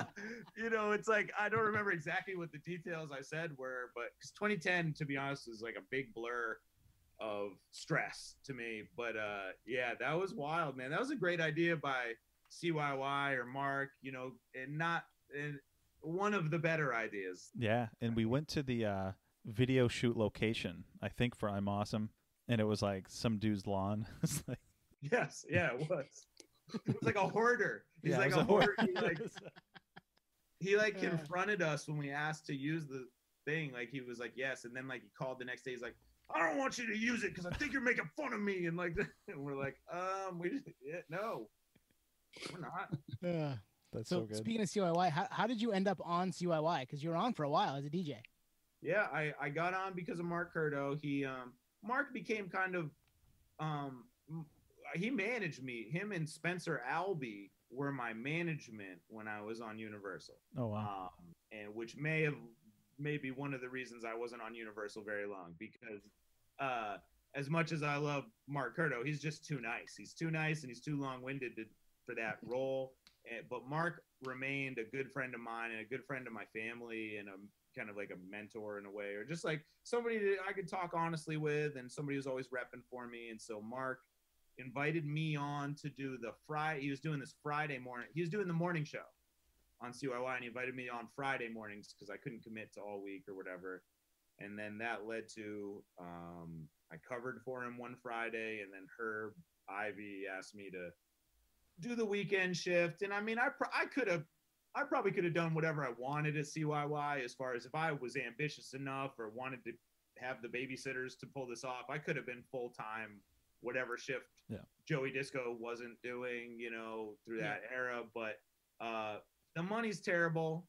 it's like, I don't remember exactly what the details I said were, but because 2010, to be honest, is like a big blur of stress to me. But, yeah, that was wild, man. That was a great idea by CYY or Mark, and one of the better ideas. yeah. And we went to the video shoot location, I think, for I'm Awesome. And it was like some dude's lawn. It's like, Yes, yeah, it was. It was like a hoarder. He's yeah, it like was a hoarder. horror. He like Yeah. confronted us when we asked to use the thing. Like he was like, yes, and then like he called the next day. He's like, I don't want you to use it because I think you're making fun of me. And like, and we're like, no, we're not. That's So so good. speaking of CYY, how did you end up on CYY? Because you were on for a while as a DJ. Yeah, I got on because of Mark Curto. Mark became kind of he managed me. Him and Spencer Albee were my management when I was on Universal. Oh wow. And which may be one of the reasons I wasn't on Universal very long, because as much as I love Mark Curto, he's just too nice. He's too nice and he's too long-winded for that role. But Mark remained a good friend of mine and a good friend of my family, and a kind of like a mentor in a way, or just like somebody that I could talk honestly with, and somebody who's always repping for me. And so Mark invited me on to do the Friday. He was doing this Friday morning. He was doing the morning show on CYY, and he invited me on Friday mornings because I couldn't commit to all week or whatever. And then that led to I covered for him one Friday, and then Herb Ivy asked me to do the weekend shift. And I mean, I probably could have done whatever I wanted at CYY, as far as if I was ambitious enough or wanted to have the babysitters to pull this off. I could have been full-time, whatever shift Joey Disco wasn't doing, through that era. But the money's terrible.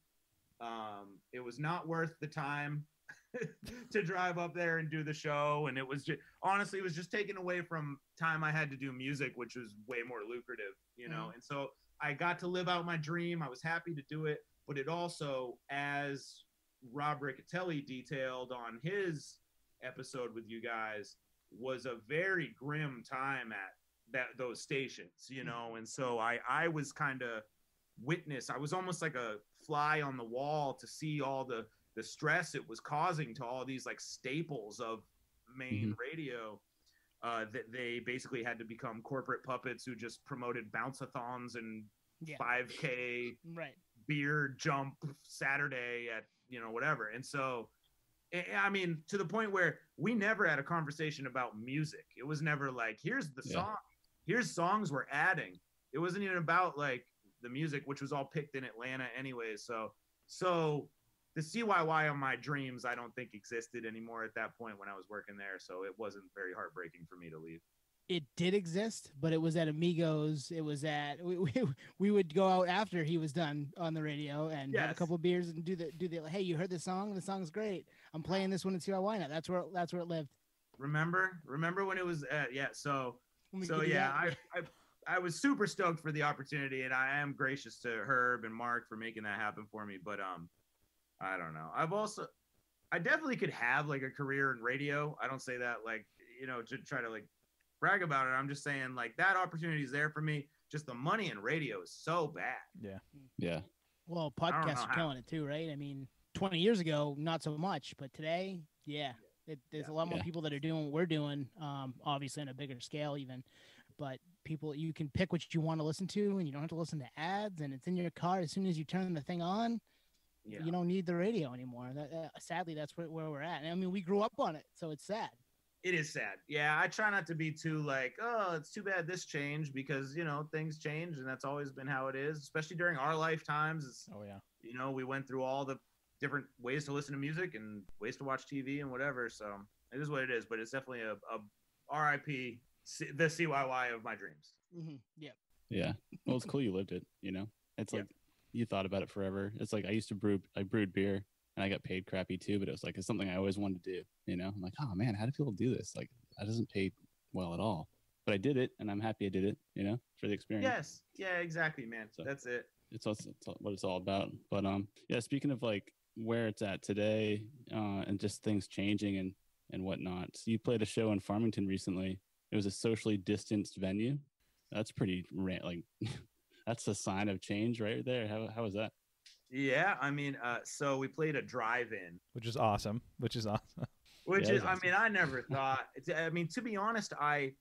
It was not worth the time to drive up there and do the show. And it was just, honestly, it was just taken away from time I had to do music, which was way more lucrative, And so I got to live out my dream. I was happy to do it, but it also, as Rob Riccatelli detailed on his episode with you guys, was a very grim time at those stations, And so I was kind of I was almost like a fly on the wall to see all the stress it was causing to all these like staples of main radio, that they basically had to become corporate puppets who just promoted bounce-a-thons and 5K beer jump Saturday at whatever. And so I mean, to the point where we never had a conversation about music. It was never like, here's the song, here's songs we're adding. It wasn't even about like the music, which was all picked in Atlanta anyway. So the CYY on my dreams, I don't think existed anymore at that point when I was working there. So it wasn't very heartbreaking for me to leave. It did exist, but it was at Amigos. It was at we would go out after he was done on the radio and have a couple of beers and do the hey, you heard the song? The song's great. I'm playing this one at CYY now. That's where it lived. Remember when it was I was super stoked for the opportunity, and I am gracious to Herb and Mark for making that happen for me. But I don't know. I definitely could have like a career in radio. I don't say that like, to try to like brag about it. I'm just saying like that opportunity is there for me. Just the money in radio is so bad. Yeah. Well, podcasts are killing it too, right? I mean, 20 years ago, not so much, but today, there's a lot more people that are doing what we're doing, obviously on a bigger scale even. But people, you can pick what you want to listen to, and you don't have to listen to ads, and it's in your car as soon as you turn the thing on. You don't need the radio anymore. Sadly, that's where we're at. And I mean, we grew up on it, so it's sad. It is sad. Yeah, I try not to be too like, oh, it's too bad this changed, because, things change, and that's always been how it is, especially during our lifetimes. We went through all the different ways to listen to music and ways to watch TV and whatever. So it is what it is, but it's definitely a RIP, the CYY of my dreams. Yeah. Well, it's cool you lived it, It's like you thought about it forever. It's like I brewed beer, and I got paid crappy too, but it was like, it's something I always wanted to do, I'm like, oh man, how do people do this? Like, that doesn't pay well at all, but I did it, and I'm happy I did it, for the experience. Yes. Yeah, exactly, man. So that's it. It's what it's all about. But speaking of like where it's at today, and just things changing and whatnot. So you played a show in Farmington recently. It was a socially distanced venue. That's pretty like that's a sign of change right there. How was that? Yeah, I mean, so we played a drive-in, which is awesome. I mean, I never thought. I mean, to be honest, I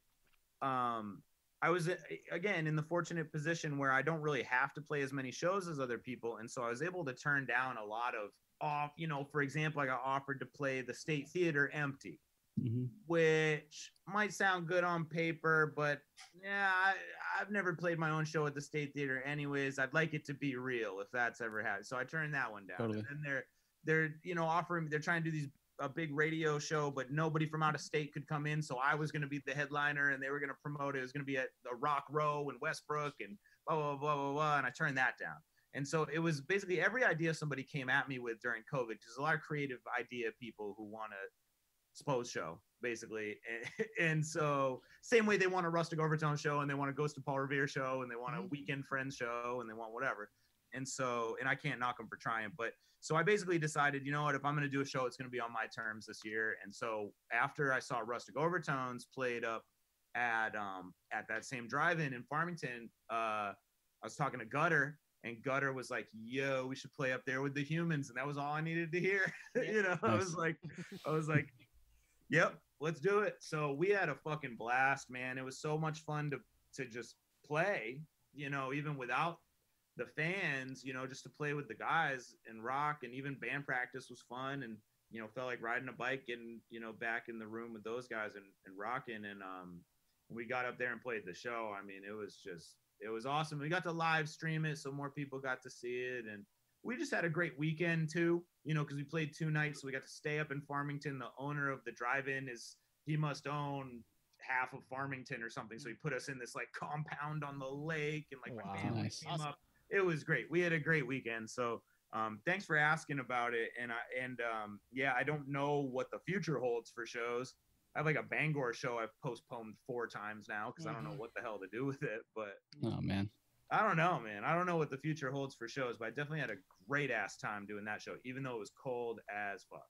was again in the fortunate position where I don't really have to play as many shows as other people, and so I was able to turn down a lot of for example, I got offered to play the State Theater empty, which might sound good on paper, but I've never played my own show at the State Theater anyways. I'd like it to be real if that's ever happened. So I turned that one down. Totally. And they're offering, they're trying to do these a big radio show, but nobody from out of state could come in. So I was going to be the headliner and they were going to promote it. It was going to be at the Rock Row in Westbrook and blah, blah, blah, blah, blah. And I turned that down. And so it was basically every idea somebody came at me with during COVID. There's a lot of creative idea people who want a Spose show, basically. And so same way they want a Rustic Overtone show and they want a Ghost of Paul Revere show and they want a Weekend Friends show and they want whatever. And so, and I can't knock them for trying, but so I basically decided, you know what, if I'm going to do a show, it's going to be on my terms this year. And so after I saw Rustic Overtones played up at that same drive-in in Farmington, I was talking to Gutter, and Gutter was like, yo, we should play up there with the Humans. And that was all I needed to hear. You know, nice. I was like, yep, let's do it. So we had a fucking blast, man. It was so much fun to just play, you know, even without the fans, you know, just to play with the guys and rock, and even band practice was fun, and you know, felt like riding a bike and, you know, back in the room with those guys and rocking. And we got up there and played the show. I mean, it was awesome. We got to live stream it, so more people got to see it, and we just had a great weekend too, you know, because we played 2 nights, so we got to stay up in Farmington. The owner of the drive-in he must own half of Farmington or something, so he put us in this like compound on the lake, and like my family nice. came up. It was great. We had a great weekend. So thanks for asking about it. And yeah, I don't know what the future holds for shows. I have like a Bangor show I've postponed 4 times now because I don't know what the hell to do with it. But oh man, I don't know, man. I don't know what the future holds for shows, but I definitely had a great ass time doing that show, even though it was cold as fuck.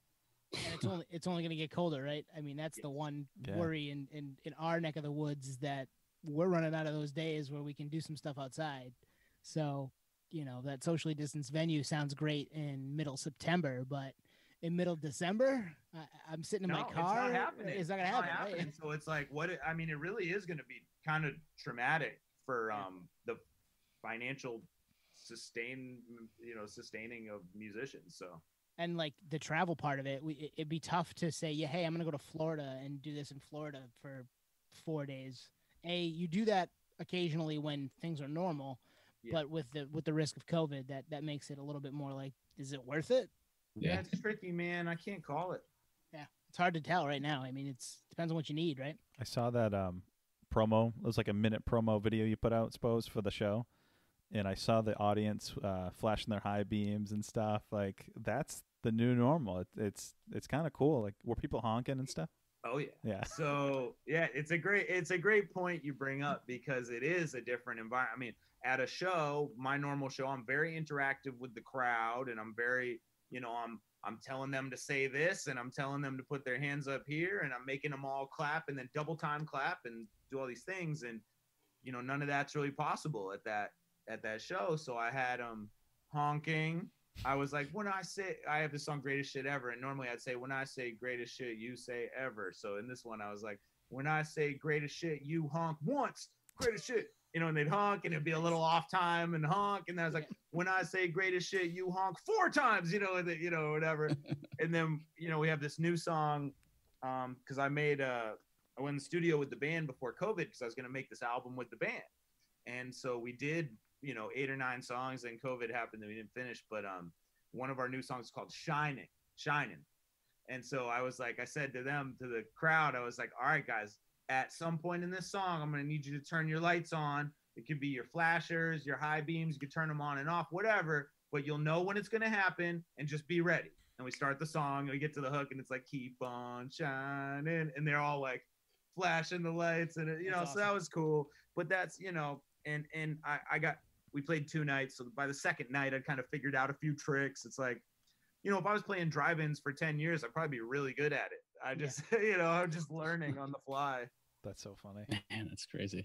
And it's only going to get colder, right? I mean, that's the one worry in our neck of the woods, is that we're running out of those days where we can do some stuff outside. So, you know, that socially distanced venue sounds great in middle September, but in middle December, I'm sitting in my car. It's not happening. It's not going to happen. Right? So it's like, I mean, it really is going to be kind of traumatic for the financial sustaining of musicians. So. And like the travel part of it, it'd be tough to say, yeah, hey, I'm going to go to Florida and do this in Florida for 4 days. You do that occasionally when things are normal. Yeah. But with the risk of COVID, that makes it a little bit more like, is it worth it? Yeah, it's tricky, man. I can't call it. Yeah, it's hard to tell right now. I mean, depends on what you need, right? I saw that promo. It was like a minute promo video you put out, Spose, for the show, and I saw the audience flashing their high beams and stuff. Like, that's the new normal. It's kind of cool. Like, were people honking and stuff? Oh yeah. Yeah. So yeah, it's a great point you bring up, because it is a different environment. I mean, at a show, my normal show, I'm very interactive with the crowd, and I'm very, you know, I'm telling them to say this, and I'm telling them to put their hands up here, and I'm making them all clap and then double time clap and do all these things. And, you know, none of that's really possible at that show. So I had them honking. I was like, when I say, I have this song Greatest Shit Ever, and normally I'd say, when I say greatest shit, you say ever. So in this one, I was like, when I say greatest shit, you honk once, greatest shit. You know, and they'd honk, and it'd be a little off time and honk. And then I was like, when I say greatest shit, you honk 4 times, you know, whatever. And then, you know, we have this new song, because I went in the studio with the band before COVID, because I was going to make this album with the band. And so we did, you know, 8 or 9 songs, and COVID happened and we didn't finish. But one of our new songs is called Shining. And so I was like, I said to the crowd, I was like, all right, guys, at some point in this song, I'm going to need you to turn your lights on. It could be your flashers, your high beams. You could turn them on and off, whatever, but you'll know when it's going to happen, and just be ready. And we start the song, and we get to the hook, and it's like, keep on shining. And they're all like flashing the lights, and you know, awesome. So that was cool. But that's, you know, and we played 2 nights. So by the second night, I kind of figured out a few tricks. It's like, you know, if I was playing drive-ins for 10 years, I'd probably be really good at it. I just, you know, I'm just learning on the fly. That's so funny. Man, that's crazy.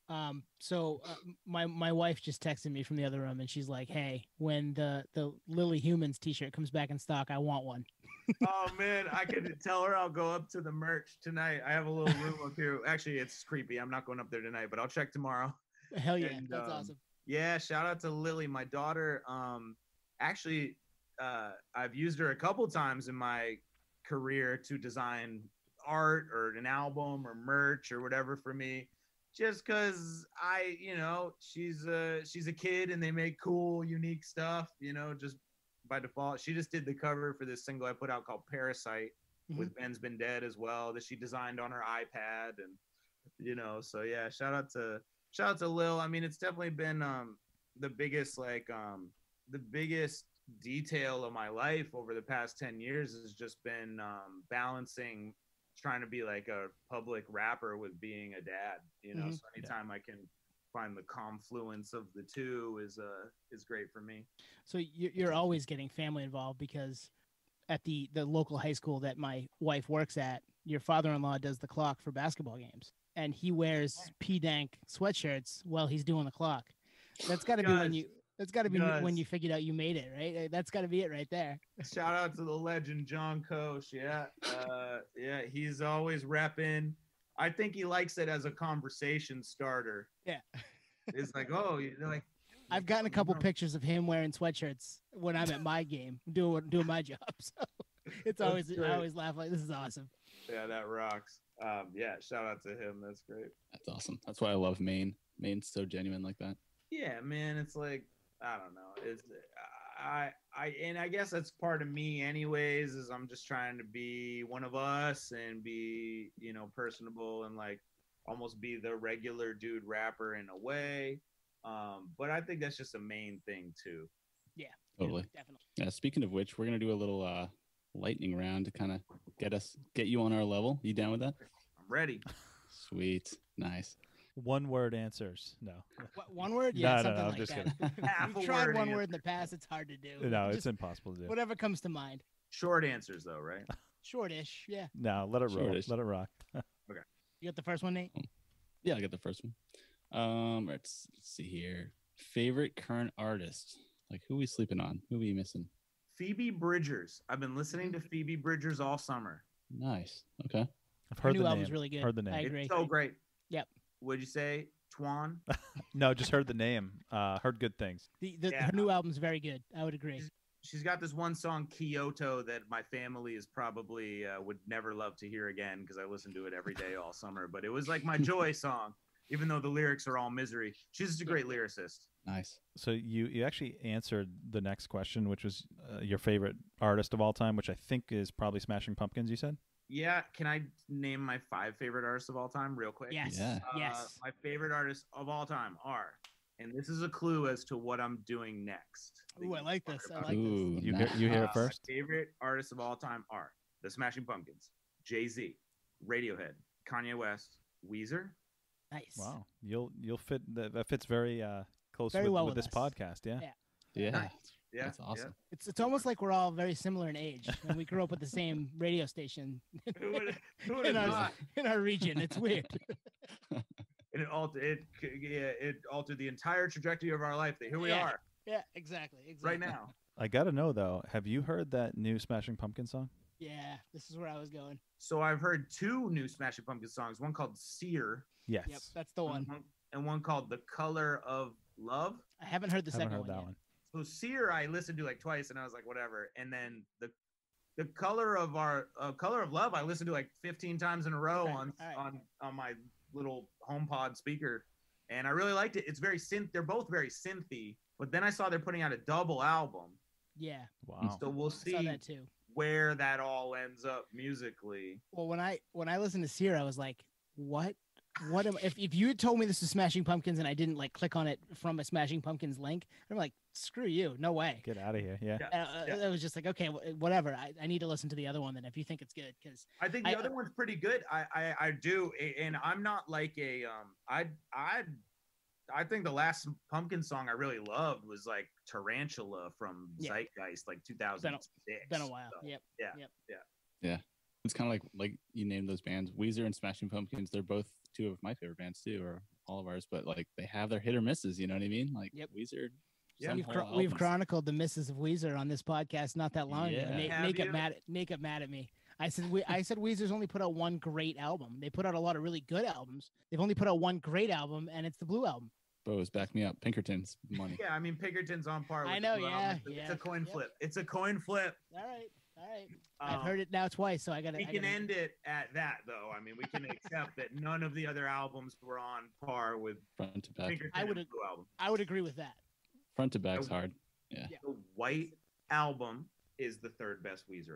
So my wife just texted me from the other room, and she's like, hey, when the Lily Humans t-shirt comes back in stock, I want one. Oh man, I could tell her I'll go up to the merch tonight. I have a little room up here. Actually, it's creepy. I'm not going up there tonight, but I'll check tomorrow. Hell yeah. That's awesome. Yeah. Shout out to Lily, my daughter. Actually, I've used her a couple times in my career to design art or an album or merch or whatever for me, just because she's a kid, and they make cool, unique stuff, you know, just by default. She just did the cover for this single I put out called Parasite, with Ben's Been Dead as well, that she designed on her iPad, and so yeah, shout out to Lil. I mean, it's definitely been the biggest the biggest detail of my life over the past 10 years has just been balancing trying to be like a public rapper with being a dad, so anytime I can find the confluence of the two is great for me. So you're always getting family involved, because at the local high school that my wife works at, your father-in-law does the clock for basketball games, and he wears P Dank sweatshirts while he's doing the clock. That's got to be when you. That's got to be when you figured out you made it, right? That's got to be it right there. Shout out to the legend John Koch. Yeah, yeah, he's always repping. I think he likes it as a conversation starter. Yeah, it's like, oh, like. I've gotten a couple pictures of him wearing sweatshirts when I'm at my game doing my job. So it's always I always laugh like, this is awesome. Yeah, that rocks. Yeah, shout out to him. That's great. That's awesome. That's why I love Maine. Maine's so genuine like that. Yeah, man. It's like, I don't know. It's I guess that's part of me anyways, is I'm just trying to be one of us and be, personable and like almost be the regular dude rapper in a way. But I think that's just a main thing too. Yeah, totally. Definitely. Speaking of which, we're going to do a little lightning round to kind of get you on our level. You down with that? I'm ready. Sweet. Nice. One word answers. No. What, one word? Yeah, no, something I'm like just that. kidding. We've tried one word in the past. It's hard to do. No, Just it's impossible to do. whatever comes to mind. Short answers though, right? Shortish, yeah. No, let it roll. Shortish. Let it rock. Okay. You got the first one, Nate? Yeah, I got the first one. Let's see here. Favorite current artist? Like, who are we sleeping on? Who are we missing? Phoebe Bridgers. I've been listening to Phoebe Bridgers all summer. Nice. Okay. I've heard Her new the album's name. really good. Heard the name. I agree. It's so great. Yep. What'd you say, Twan? No, just heard the name. Heard good things. Her new album's very good. I would agree. She's got this one song, Kyoto, that my family is probably would never love to hear again because I listened to it every day all summer. But it was like my joy song, even though the lyrics are all misery. She's just a great lyricist. Nice. So you actually answered the next question, which was your favorite artist of all time, which I think is probably Smashing Pumpkins, you said? Yeah. Can I name my 5 favorite artists of all time real quick? Yes. Yeah. Yes. My favorite artists of all time are, and this is a clue as to what I'm doing next. Ooh, I like this. I like Ooh, You nice. hear it first? My favorite artists of all time are the Smashing Pumpkins, Jay-Z, Radiohead, Kanye West, Weezer. Nice. Wow. You'll fit that fits very close Very well with with this us. podcast, yeah. Yeah. Nice. Yeah, That's awesome. It's almost like we're all very similar in age, and we grew up with the same radio station Who would in have our thought? in our region. It's weird. And it altered the entire trajectory of our life. Here we Yeah. are Yeah, exactly. right now. I got to know, though, have you heard that new Smashing Pumpkins song? Yeah, this is where I was going. So I've heard 2 new Smashing Pumpkins songs. One called "Seer" Yes. Yep, that's the one. and one called "The Color of Love." I haven't heard the Haven't second heard one that yet. one. So "Seer" I listened to like twice, and I was like, whatever. And then the color of love I listened to like 15 times in a row Okay, on all right. on my little HomePod speaker, and I really liked it. It's very synth. They're both very synthy. But then I saw they're putting out a double album, Yeah, Wow. so we'll I saw see that too. where that all ends up musically. Well, when I listened to Seer, I was like, what? What am if you had told me this is Smashing Pumpkins and I didn't like click on it from a Smashing Pumpkins link, I'm like, screw you, no way. Get out of here. Yeah. I was just like, okay, whatever. I need to listen to the other one then if you think it's good, because I think the other one's pretty good. I do, and I'm not like a I think the last Pumpkin song I really loved was like Tarantula from Yeah. Zeitgeist, like 2006. been a while. So, Yep. Yep. It's kind of like you named those bands, Weezer and Smashing Pumpkins. They're both 2 of my favorite bands too, or all of ours. But like they have their hit or misses. You know what I mean? Like Yep. Weezer. Yeah. some We've, whole we've albums. chronicled the misses of Weezer on this podcast not that long ago. Yeah. Nate, Have Nate got you? mad at me. I said Weezer's only put out one great album. They put out a lot of really good albums. They've only put out one great album, and it's the Blue Album. Bose, back me up. Pinkerton's money. Yeah, I mean Pinkerton's on par with I know, the Blue yeah, Album. It's yeah, a coin yep. flip. It's a coin flip. All right. I've heard it now twice, so I got to. We can end it at that, though. I mean, we can accept that none of the other albums were on par with Front to back. Pinkerton I and would- Blue Album. I would agree with that. Front to back's hard. Yeah. Yeah. The White Album is the 3rd best Weezer album.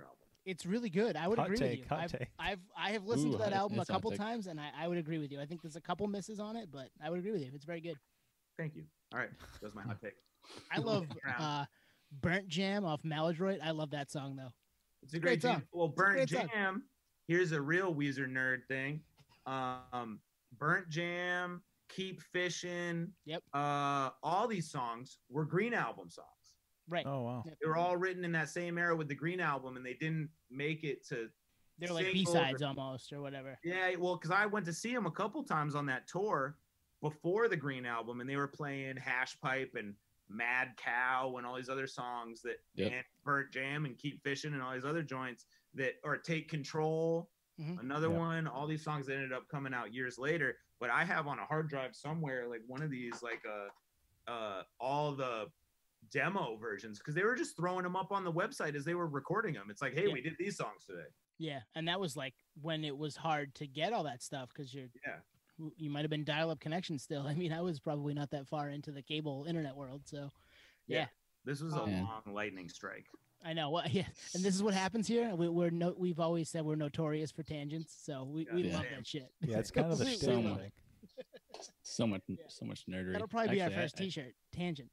It's really good. I would Hot agree take, with you. hot take. I have listened to that album a it's a hot couple take. times, and I would agree with you. I think there's a couple misses on it, but I would agree with you. It's very good. Thank you. All right, that's my hot take. I love Round. Burnt Jam off Maladroit. I love that song though. It's a great song. jam. Well, It's a Burnt great song. Jam. Here's a real Weezer nerd thing. Burnt Jam, Keep Fishing. Yep. All these songs were Green Album songs. Right. Oh wow. Yep. They were all written in that same era with the Green Album, and they didn't make it to. They're like singles B-sides or- almost or whatever. Yeah, well, because I went to see them a couple times on that tour before the Green Album, and they were playing Hash Pipe and Mad Cow and all these other songs that and Burnt Jam and Keep Fishing and all these other joints that or Take Control, another one. All these songs that ended up coming out years later. But I have on a hard drive somewhere like one of these like all the demo versions because they were just throwing them up on the website as they were recording them. It's like, hey, we did these songs today. Yeah, and that was like when it was hard to get all that stuff because you might have been dial-up connection still. I mean, I was probably not that far into the cable internet world, so yeah. This was a long lightning strike. I know. Well, yeah, and this is what happens here. We've always said we're notorious for tangents, so we love that shit. Yeah, it's kind of the So shtick, much. I think. So much nerdery. That'll probably be our Actually, first T-shirt. Tangent.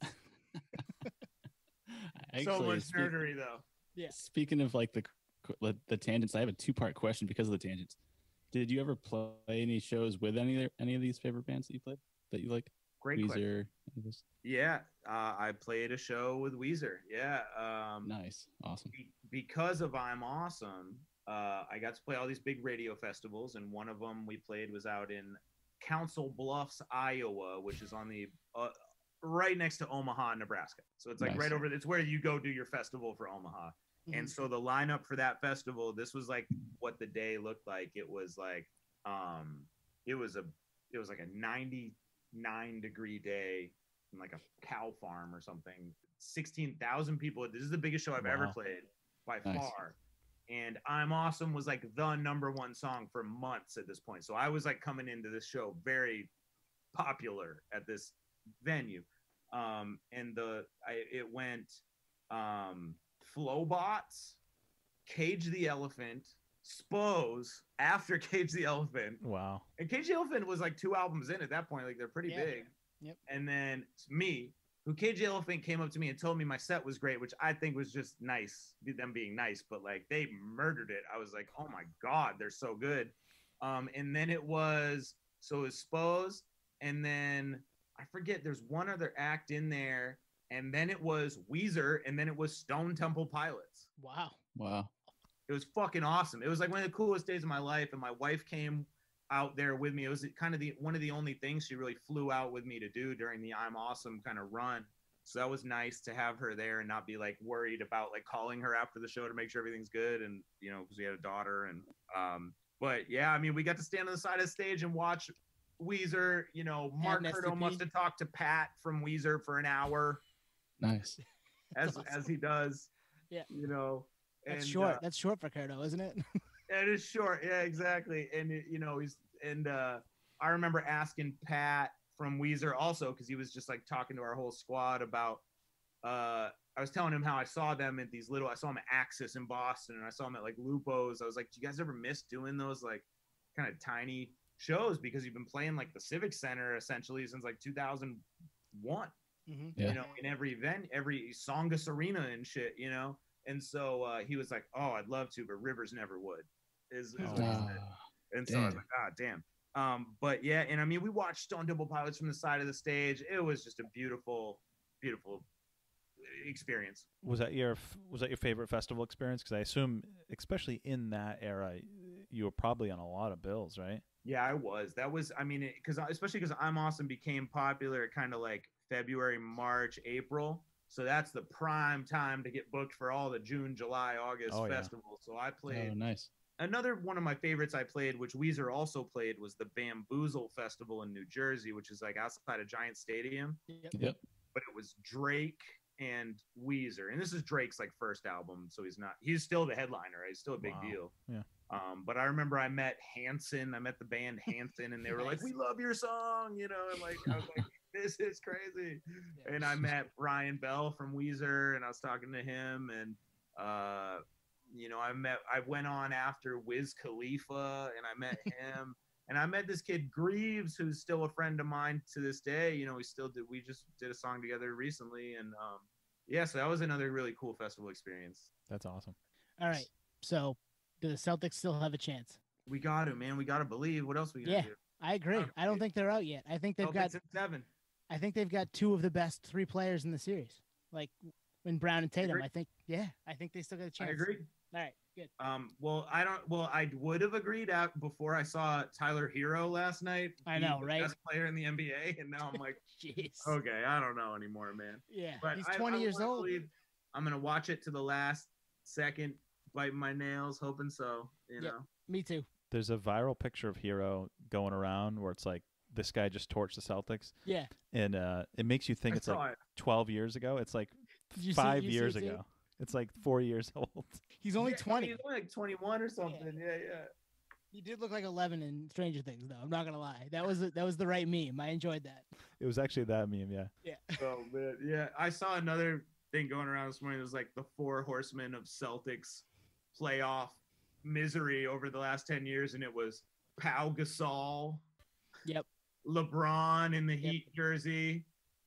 So much nerdery, though. Yeah. Speaking of like the tangents, I have a 2-part question because of the tangents. Did you ever play any shows with any of these favorite bands that you played that you like? Great Weezer. Yeah, I played a show with Weezer. Yeah. Nice, awesome. Because of I'm Awesome, I got to play all these big radio festivals, and one of them we played was out in Council Bluffs, Iowa, which is on the right next to Omaha, Nebraska. So it's like right over. It's where you go do your festival for Omaha. And so the lineup for that festival, this was like what the day looked like. It was like, it was like a 99-degree day in like a cow farm or something. 16,000 people. This is the biggest show I've ever played by far. And I'm Awesome was like the #1 song for months at this point. So I was like coming into this show very popular at this venue. And it went Flowbots, Cage the Elephant, Spose after Cage the Elephant. Wow. And Cage the Elephant was like 2 albums in at that point. Like they're pretty big. Yep. And then me, who Cage the Elephant came up to me and told me my set was great, which I think was just nice, them being nice, but like they murdered it. I was like, oh my God, they're so good. And then it was Spose, and then I forget, there's one other act in there, and then it was Weezer, and then it was Stone Temple Pilots. Wow. It was fucking awesome. It was like one of the coolest days of my life, and my wife came out there with me. It was kind of one of the only things she really flew out with me to do during the I'm Awesome kind of run. So that was nice to have her there and not be like worried about like calling her after the show to make sure everything's good. And, you know, because we had a daughter and, but yeah, I mean, we got to stand on the side of the stage and watch Weezer. You know, Mark Curto must have talked to Pat from Weezer for an hour. Nice. As he does. Yeah. You know, that's short. That's short for Curto, isn't it? It is short. Yeah, exactly. And, I remember asking Pat from Weezer also, because he was just like talking to our whole squad about, I was telling him how I saw them at I saw them at Axis in Boston, and I saw them at like Lupo's. I was like, do you guys ever miss doing those like kind of tiny shows? Because you've been playing like the Civic Center essentially since like 2001, you know, in every event, every Songus Arena and shit, you know? And so he was like, oh, I'd love to, but Rivers never would. Is what he said. And so I was like, ah, damn. But yeah, and I mean, we watched Stone Temple Pilots from the side of the stage. It was just a beautiful, beautiful experience. Was that your favorite festival experience? Because I assume, especially in that era, you were probably on a lot of bills, right? Yeah, I was. That was, I mean, especially because I'm Awesome became popular at kind of like February, March, April. So that's the prime time to get booked for all the June, July, August festivals. So I played. Oh, nice. Another one of my favorites I played, which Weezer also played, was the Bamboozle Festival in New Jersey, which is like outside of Giant Stadium. Yep. But it was Drake and Weezer. And this is Drake's like first album, so he's still the headliner, right? He's still a big deal. Yeah. But I remember I met the band Hanson, and they were like, we love your song, you know, and like I was like, this is crazy. And I met Brian Bell from Weezer, and I was talking to him, and I went on after Wiz Khalifa, and I met him. And I met this kid Greaves, who's still a friend of mine to this day. We just did a song together recently, and so that was another really cool festival experience. That's awesome. All right. So do the Celtics still have a chance? We got to, man. We got to believe. What else we gonna do? I agree. I don't think they're out yet. I think they've got 7. I think they've got 2 of the best 3 players in the series, like when Brown and Tatum. I think they still got a chance. I agree. All right, good. I would have agreed out before I saw Tyler Hero last night. I know, right? Best player in the NBA, and now I'm like, jeez. Okay, I don't know anymore, man. Yeah, but he's 20 years old. I'm gonna watch it to the last second, biting my nails, hoping so. You know. Me too. There's a viral picture of Hero going around where it's like this guy just torched the Celtics. Yeah. And it makes you think it's like 12 years ago. It's like 5 years ago. It's like 4 years old. He's only 20. He's only like 21 or something. Yeah. He did look like 11 in Stranger Things, though. I'm not gonna lie. That was the right meme. I enjoyed that. It was actually that meme, yeah. Yeah. Oh man, yeah. I saw another thing going around this morning. It was like the 4 horsemen of Celtics playoff misery over the last 10 years, and it was Pau Gasol. Yep. LeBron in the Heat jersey.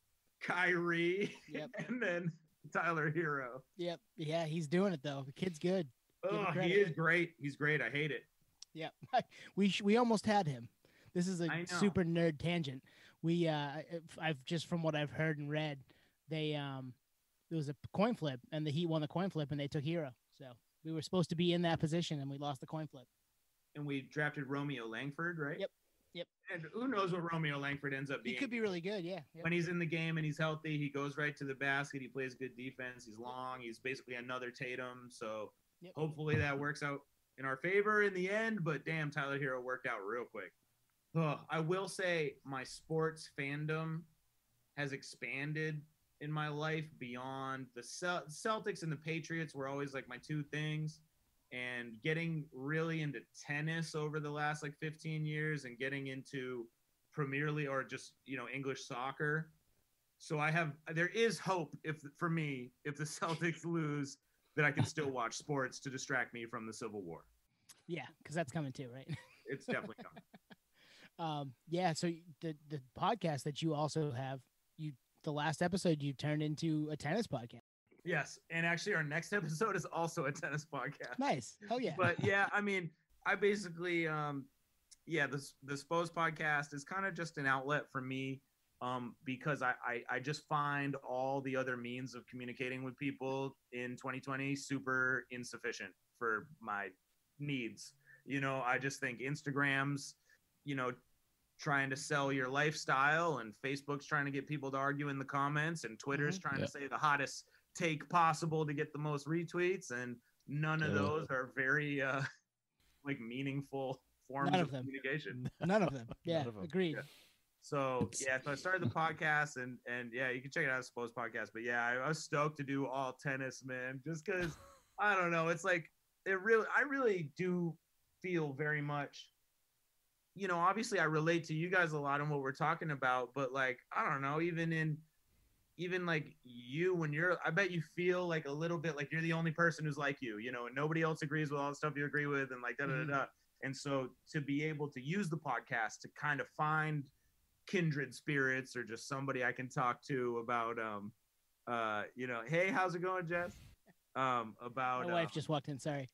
Kyrie. Yep. And then Tyler Hero. Yep. Yeah, he's doing it though. The kid's good. Oh, he is great. He's great. I hate it. Yeah. We almost had him. This is a super nerd tangent. I've just from what I've heard and read, there was a coin flip and the Heat won the coin flip and they took Hero. So we were supposed to be in that position and we lost the coin flip. And we drafted Romeo Langford, right? Yep. And who knows what Romeo Langford ends up being. He could be really good, yeah. Yep. When he's in the game and he's healthy, he goes right to the basket. He plays good defense. He's long. He's basically another Tatum. So hopefully that works out in our favor in the end. But damn, Tyler Hero worked out real quick. I will say my sports fandom has expanded in my life beyond the Celtics and the Patriots were always like my 2 things. And getting really into tennis over the last like 15 years and getting into Premier League or just, English soccer. So there is hope for me, if the Celtics lose, that I can still watch sports to distract me from the Civil War. Yeah, because that's coming too, right? It's definitely coming. So the podcast that you also have, the last episode you turned into a tennis podcast. Yes, and actually our next episode is also a tennis podcast. Nice. Hell yeah. But yeah, I mean, I basically, the Spose podcast is kind of just an outlet for me because I just find all the other means of communicating with people in 2020 super insufficient for my needs. I just think Instagram's, trying to sell your lifestyle, and Facebook's trying to get people to argue in the comments, and Twitter's trying to say the hottest take possible to get the most retweets, and none of those are very meaningful forms of communication. None of them. Yeah, agreed. Yeah. So I started the podcast, and you can check it out, the Spose podcast. But I was stoked to do all tennis, man, just because I don't know, it's like I really do feel very much. Obviously I relate to you guys a lot on what we're talking about, but like I don't know, even like you, when I bet you feel like a little bit like you're the only person who's like you, and nobody else agrees with all the stuff you agree with, and like da. And so to be able to use the podcast to kind of find kindred spirits or just somebody I can talk to about, hey, how's it going, Jess? About my wife just walked in. Sorry.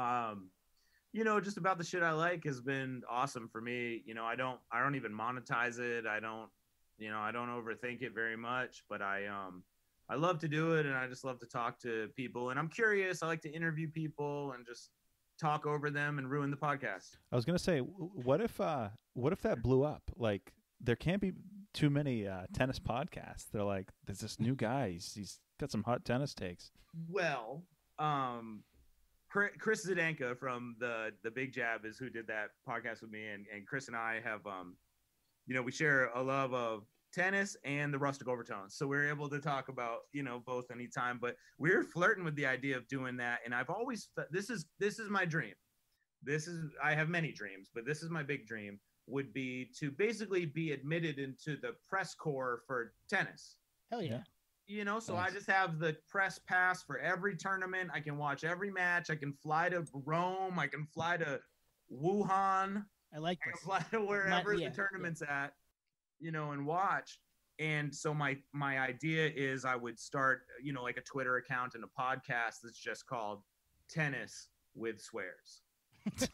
Just about the shit I like has been awesome for me. I don't even monetize it. I don't overthink it very much, but I love to do it, and I just love to talk to people, and I'm curious. I like to interview people and just talk over them and ruin the podcast. I was gonna say, what if that blew up? Like, there can't be too many tennis podcasts. They're like, there's this new guy. He's got some hot tennis takes. Well, Chris Zdanka from the Big Jab is who did that podcast with me, and Chris and I have we share a love of tennis and the rustic overtones, so we're able to talk about both anytime. But we're flirting with the idea of doing that, and I've always this is my dream. I have many dreams, but this is my big dream, would be to basically be admitted into the press corps for tennis. Hell yeah. So I Nice. just have the press pass for every tournament. I can watch every match. I can fly to Rome. I can fly to Wuhan. I like I can this. fly to wherever yeah, the tournament's at, and watch. And so my idea is I would start, like a Twitter account and a podcast that's just called Tennis with Swears. Yes.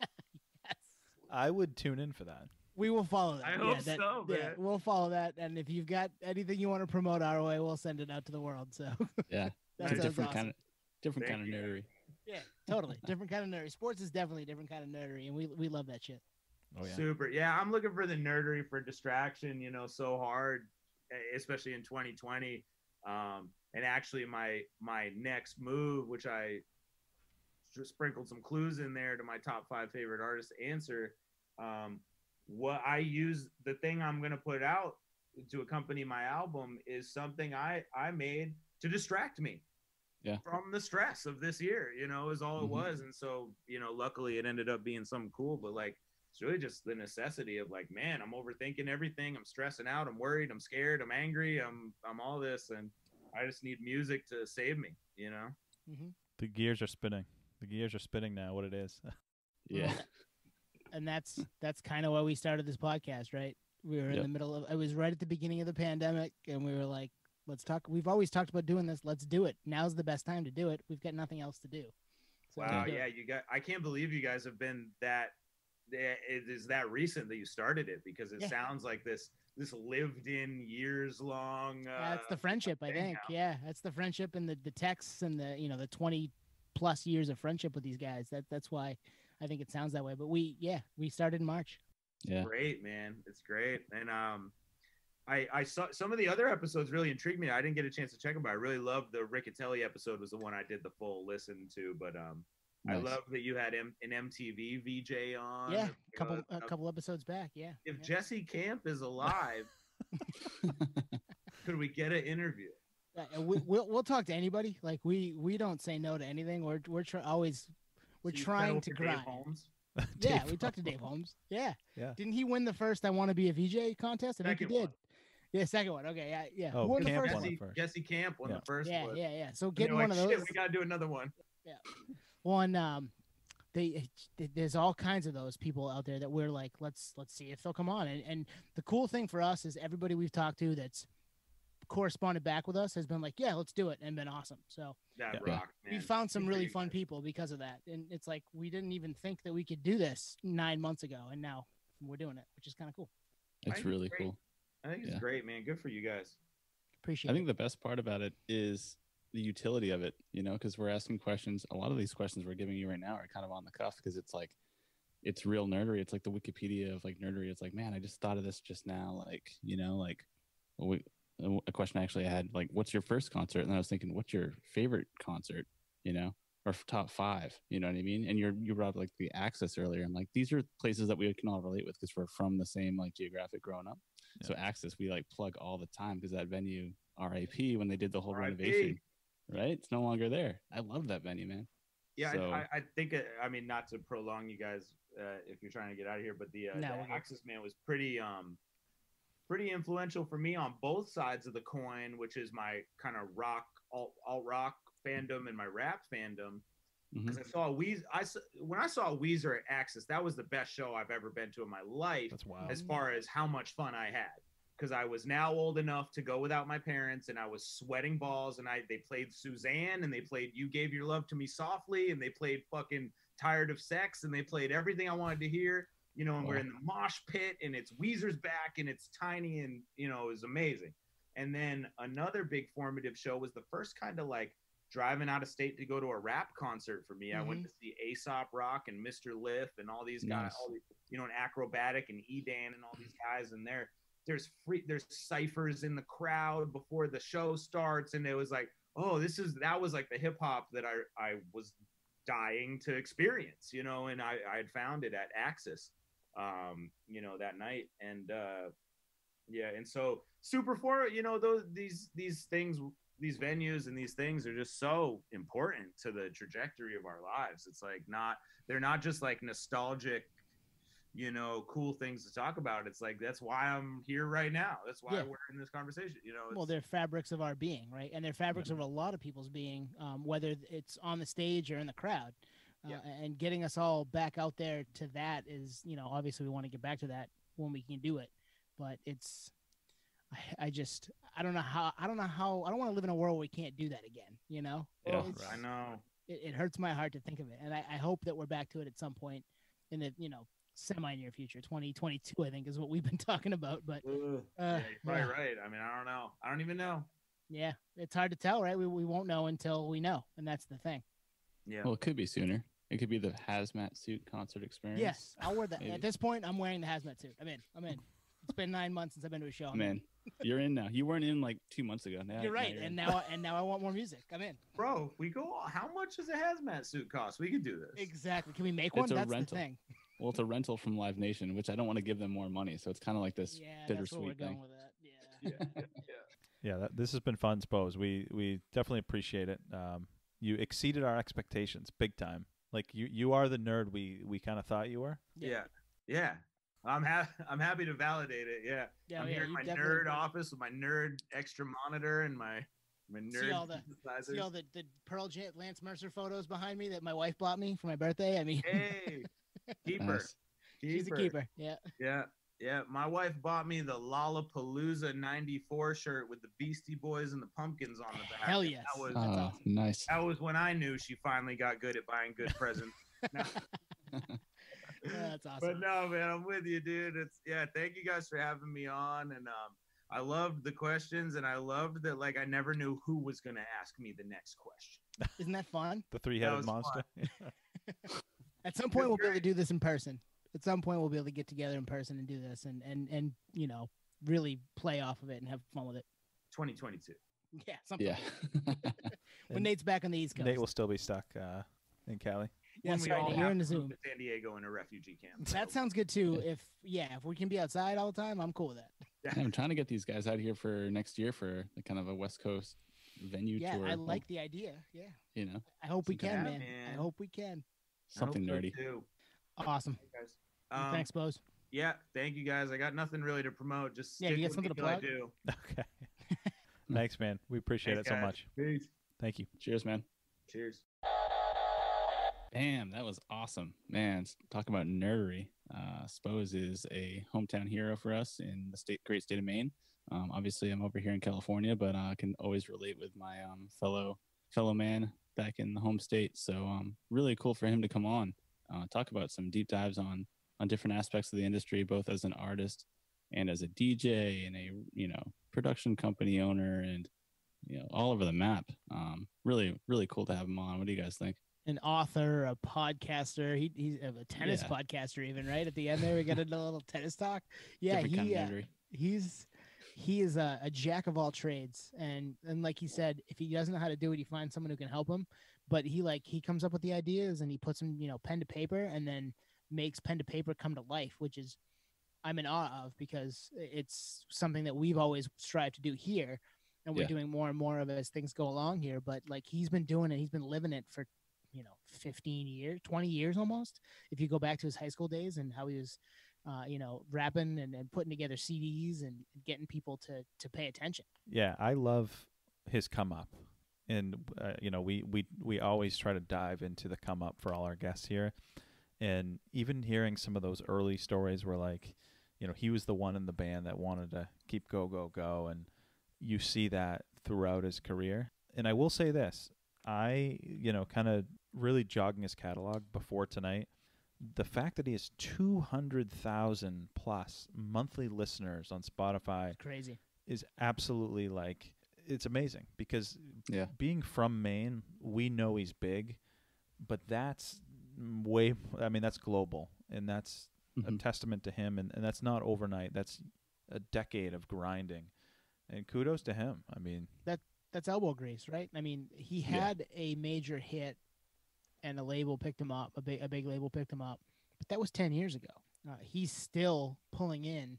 I would tune in for that. We will follow that. I hope so, Yeah, man. we'll follow that. And if you've got anything you want to promote our way, we'll send it out to the world. So Yeah. that It's a sounds different awesome. different Thank kind of you. nerdery. Yeah, totally. Different kind of nerdery. Sports is definitely a different kind of nerdery, and we love that shit. Oh yeah. Super. Yeah, I'm looking for the nerdery for distraction, so hard, especially in 2020. And actually my next move, which I just sprinkled some clues in there to my top 5 favorite artists to answer, what I use, the thing I'm going to put out to accompany my album is something I made to distract me from the stress of this year, is all it was. And so, luckily it ended up being something cool, but like, it's really just the necessity of like, man, I'm overthinking everything. I'm stressing out. I'm worried. I'm scared. I'm angry. I'm all this. And I just need music to save me, Mm-hmm. The gears are spinning. The gears are spinning now. What it is. Yeah. And that's kind of why we started this podcast, right? We were in the middle of it was right at the beginning of the pandemic, and we were like, let's talk. We've always talked about doing this. Let's do it. Now's the best time to do it. We've got nothing else to do. So Wow. let's do Yeah. it. I can't believe you guys have been that. It is that recent that you started it, because it sounds like this lived in years long. That's the friendship, I think. now. Yeah, that's the friendship and the texts and the 20 plus years of friendship with these guys. That's why I think it sounds that way. But we started in March. Yeah. Great, man. It's great. And I saw some of the other episodes really intrigued me. I didn't get a chance to check them, but I really loved the Riccatelli episode was the one I did the full listen to. But I Nice. love that you had an MTV VJ on. Yeah, a couple episodes back. Yeah. If Jesse Camp is alive, could we get an interview? We'll talk to anybody. Like we don't say no to anything. We're always So you trying settle to for Dave grind. Holmes? Yeah, we talked to Dave Holmes. Yeah. Yeah. Didn't he win the first I Want to Be a VJ contest? I think he Second did. one. Yeah, second one. Okay, yeah. Oh, Who won the Camp first won one? it first. Jesse Camp won Yeah. the first Yeah, one. yeah. So And they're getting one of like, those. "Shit, we gotta do another one." One there's all kinds of those people out there that we're like, let's see if they'll come on. And the cool thing for us is everybody we've talked to that's corresponded back with us has been like, yeah, let's do it, and been awesome. So That Yeah. rocked, man. we found some Good for really you fun guys. people because of that. And it's like we didn't even think that we could do this 9 months ago, and now we're doing it, which is kind of cool. It's think really it's great. cool. I think it's Yeah. great, man. Good for you guys. Appreciate I think it. the best part about it is the utility of it, because we're asking questions. A lot of these questions we're giving you right now are kind of on the cuff because it's like, it's real nerdery. It's like the Wikipedia of like nerdery. It's like, man, I just thought of this just now. A question actually I had, like, what's your first concert? And I was thinking, what's your favorite concert, or top 5, you know what I mean? And you brought up like the Access earlier. I'm like, these are places that we can all relate with because we're from the same like geographic growing up. Yeah. So Access, we like plug all the time because that venue, RIP, when they did the whole RIP. renovation, right? It's no longer there. I love that venue, man. Yeah, So- I think. I mean, not to prolong you guys, if you're trying to get out of here, but the No, we're good. Axis Man was pretty influential for me on both sides of the coin, which is my kind of rock, alt rock fandom and my rap fandom. Because I saw when I saw Weezer at Axis, that was the best show I've ever been to in my life, That's wild. as far as how much fun I had. Because I was now old enough to go without my parents, and I was sweating balls. And they played Suzanne, and they played "You Gave Your Love to Me Softly," and they played fucking "Tired of Sex," and they played everything I wanted to hear. And we're in the mosh pit, and it's Weezer's back, and it's tiny, and it was amazing. And then another big formative show was the first kind of like driving out of state to go to a rap concert for me. I went to see Aesop Rock and Mr. Liff and all these guys, Nice. all these, and Acrobatic and Edan and all these guys, and there's ciphers in the crowd before the show starts, and it was like, oh, that was like the hip hop that I was dying to experience, and I had found it at Axis, that night, and and so super for these things, these venues and these things are just so important to the trajectory of our lives. It's like they're not just like nostalgic, you know, cool things to talk about. It's like, that's why I'm here right now. That's why Yeah. we're in this conversation. You know, Well, they're fabrics of our being, right? And they're fabrics of a lot of people's being, whether it's on the stage or in the crowd. And getting us all back out there to that is, you know, obviously we want to get back to that when we can do it. But it's, I don't know how, I don't want to live in a world where we can't do that again, you know? Yeah. I know. It hurts my heart to think of it. And I hope that we're back to it at some point in the, you know, semi-near future. 2022, I think, is what we've been talking about. But Yeah, you're probably right. I mean, I don't know. I don't even know. Yeah, it's hard to tell, right? We won't know until we know, and that's the thing. Yeah. Well, it could be sooner. It could be the hazmat suit concert experience. Yes, I'll wear that. Maybe. At this point, I'm wearing the hazmat suit. I'm in. It's been 9 months since I've been to a show. Man, you're in now. You weren't in like 2 months ago. Now you're right, you're and in. now I want more music. I'm in. Bro, we go. How much does a hazmat suit cost? We could do this. Exactly. Can we make one? It's a That's rental. the thing. Well, it's a rental from Live Nation, which I don't want to give them more money. So it's kind of like this Yeah, that's what we're bittersweet thing. going with that. Yeah. Yeah, this has been fun, Spose. We definitely appreciate it. You exceeded our expectations big time. Like you are the nerd we kind of thought you were. Yeah. I'm happy to validate it. Yeah. I'm here in my nerd office with my nerd extra monitor and my nerd see all the Pearl Jam Lance Mercer photos behind me that my wife bought me for my birthday. I mean, hey, keeper. Nice. She's a keeper. Yeah. Yeah, my wife bought me the Lollapalooza '94 shirt with the Beastie Boys and the Pumpkins on the back. Hell yes. That was, Oh, nice. that was when I knew she finally got good at buying good presents. That's awesome. But no, man, I'm with you, dude. Thank you guys for having me on, and I loved the questions, and I loved that. Like, I never knew who was gonna ask me the next question. Isn't that fun? The three-headed monster. At some point, we'll be able to do this in person. At some point, we'll be able to get together in person and do this, and you know, really play off of it and have fun with it. 2022. Yeah, something. Yeah. When Nate's back on the East Coast. Nate will still be stuck in Cali. Yes, When we right. all You're have in the to move Zoom. to San Diego in a refugee camp. That sounds good too. If we can be outside all the time, I'm cool with that. Yeah, I'm trying to get these guys out here for next year for a kind of a West Coast venue Yeah, tour. I like the idea. Yeah, You know, I hope we can, man. man. I hope we can. something I hope so, nerdy. too. Awesome. Hey, guys. Thanks, Spose. Yeah, thank you guys. I got nothing really to promote. Just Yeah, stick you got with something me to till I plug? do. Okay. Thanks, man. We appreciate Thanks, it so guys. much. Peace. Thank you. Cheers, man. Cheers. Damn, that was awesome, man. Talk about nerdery. Spose is a hometown hero for us in the great state of Maine. Obviously, I'm over here in California, but I can always relate with my fellow man back in the home state. So really cool for him to come on, talk about some deep dives on different aspects of the industry, both as an artist and as a DJ and a production company owner, and all over the map. Really cool to have him on. What do you guys think? An author, a podcaster. He's a tennis podcaster, even, right? At the end there, we got a little tennis talk. Yeah, Different kind of nerdery. he is a jack of all trades, and like he said, if he doesn't know how to do it, he finds someone who can help him. But he comes up with the ideas and he puts them pen to paper, and then makes pen to paper come to life, which is I'm in awe of, because it's something that we've always strived to do here, and we're doing more and more of it as things go along here. But like, he's been doing it, he's been living it for 15 years, 20 years almost, if you go back to his high school days and how he was rapping and putting together CDs and getting people to pay attention. Yeah, I love his come up, and we always try to dive into the come up for all our guests here, and even hearing some of those early stories where, like, he was the one in the band that wanted to keep go, and you see that throughout his career. And I will say this, I kind of really jogging his catalog before tonight, the fact that he has 200,000 plus monthly listeners on Spotify Crazy. is absolutely, like, it's amazing, because being from Maine, we know he's big, but that's that's global, and that's a testament to him, and that's not overnight. That's a decade of grinding, and kudos to him. I mean, that's elbow grease, right? I mean, he had a major hit, and a label picked him up, a big label picked him up, but that was 10 years ago. He's still pulling in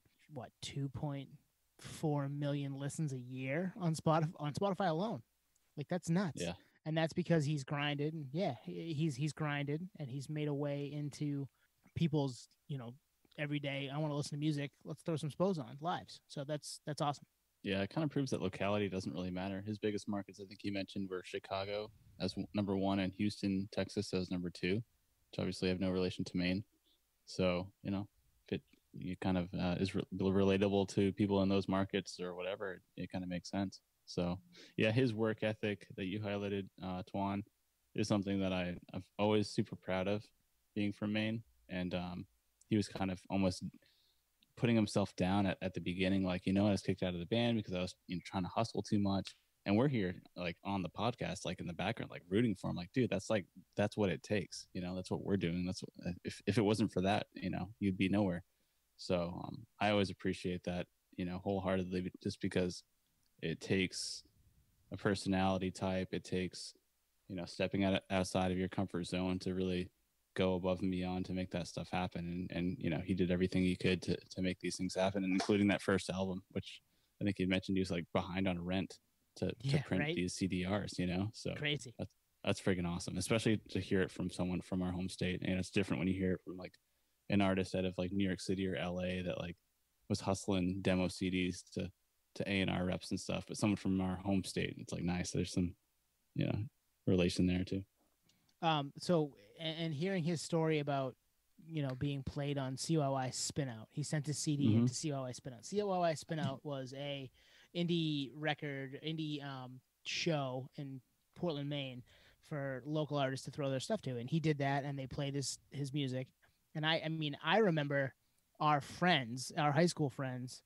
2.4 million listens a year on Spotify alone. Like, that's nuts. Yeah. And that's because he's grinded, and he's grinded, and he's made a way into people's every day. I want to listen to music. Let's throw some Spose on lives. So that's awesome. Yeah, it kind of proves that locality doesn't really matter. His biggest markets, I think he mentioned, were Chicago as number one and Houston, Texas as number two, which obviously have no relation to Maine. So, you know, if it kind of is relatable to people in those markets or whatever, it kind of makes sense. So, yeah, his work ethic that you highlighted, Tuan, is something that I'm always super proud of, being from Maine. And he was kind of almost putting himself down at the beginning, like, you know, I was kicked out of the band because I was, you know, trying to hustle too much. And we're here like on the podcast, like in the background, like rooting for him. Like, dude, that's what it takes. You know, that's what we're doing. That's what, if it wasn't for that, you know, you'd be nowhere. So I always appreciate that, you know, wholeheartedly, just because it takes a personality type. It takes, you know, stepping outside of your comfort zone to really go above and beyond to make that stuff happen. And you know, he did everything he could to make these things happen, and including that first album, which I think he mentioned he was like behind on rent to print right? these CDRs, you know? So Crazy. That's freaking awesome, especially to hear it from someone from our home state. And it's different when you hear it from like an artist out of like New York City or LA that like was hustling demo CDs to A&R reps and stuff, but someone from our home state, it's like nice. There's some, you know, relation there too. So and hearing his story about, you know, being played on COI Spinout, he sent his CD into COI Spinout. COI Spinout was a indie show in Portland, Maine, for local artists to throw their stuff to, and he did that, and they played his music. And I mean, I remember our friends, our high school friends.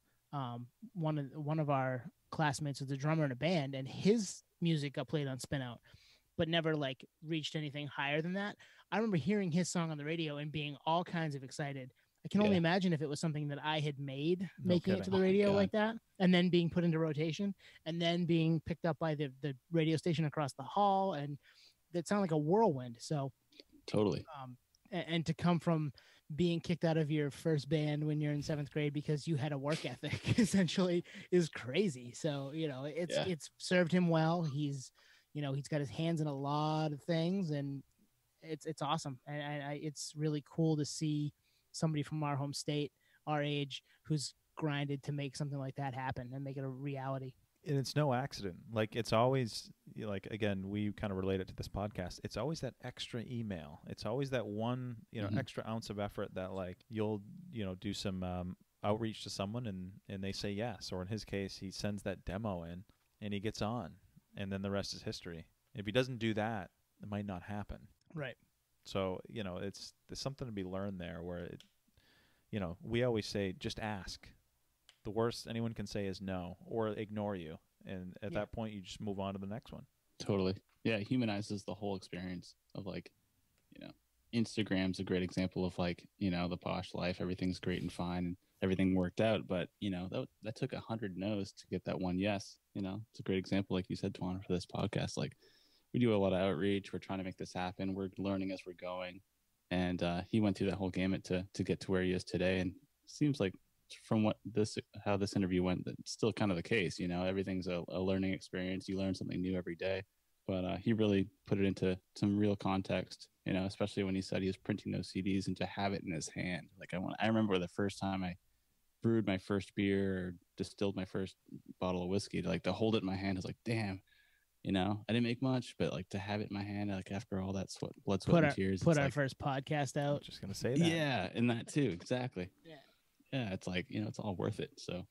One of our classmates was a drummer in a band, and his music got played on Spinout, but never like reached anything higher than that. I remember hearing his song on the radio and being all kinds of excited. I can only imagine if it was something that I had made, making it to the radio like that, and then being put into rotation, and then being picked up by the radio station across the hall, and that sounded like a whirlwind. So totally. And to come from being kicked out of your first band when you're in 7th grade because you had a work ethic essentially is crazy. So, you know, it's served him well. He's, you know, he's got his hands in a lot of things, and it's awesome. And it's really cool to see somebody from our home state, our age, who's grinded to make something like that happen and make it a reality. And it's no accident. Like, it's always, like, again, we kind of relate it to this podcast. It's always that extra email. It's always that one, you know, extra ounce of effort that, like, you'll, you know, do some outreach to someone and they say yes. Or in his case, he sends that demo in and he gets on, and then the rest is history. If he doesn't do that, it might not happen. Right. So, you know, there's something to be learned there where, you know, we always say, just ask. The worst anyone can say is no or ignore you. And at that point, you just move on to the next one. Totally. Yeah, it humanizes the whole experience of, like, you know, Instagram's a great example of, like, you know, the posh life. Everything's great and fine and everything worked out. But, you know, that took 100 no's to get that one yes. You know, it's a great example, like you said, Tuan, for this podcast. Like, we do a lot of outreach. We're trying to make this happen. We're learning as we're going. And he went through that whole gamut to get to where he is today. And it seems like from how this interview went, that's still kind of the case. You know, everything's a learning experience. You learn something new every day. But he really put it into some real context, you know, especially when he said he was printing those CDs and to have it in his hand. Like, I remember the first time I brewed my first beer or distilled my first bottle of whiskey, to hold it in my hand, I was like, damn. You know, I didn't make much, but like to have it in my hand, like after all that blood, sweat, and tears. Put our first podcast out. I was just gonna say that. Yeah, and that too, exactly. Yeah, it's like, you know, it's all worth it. So,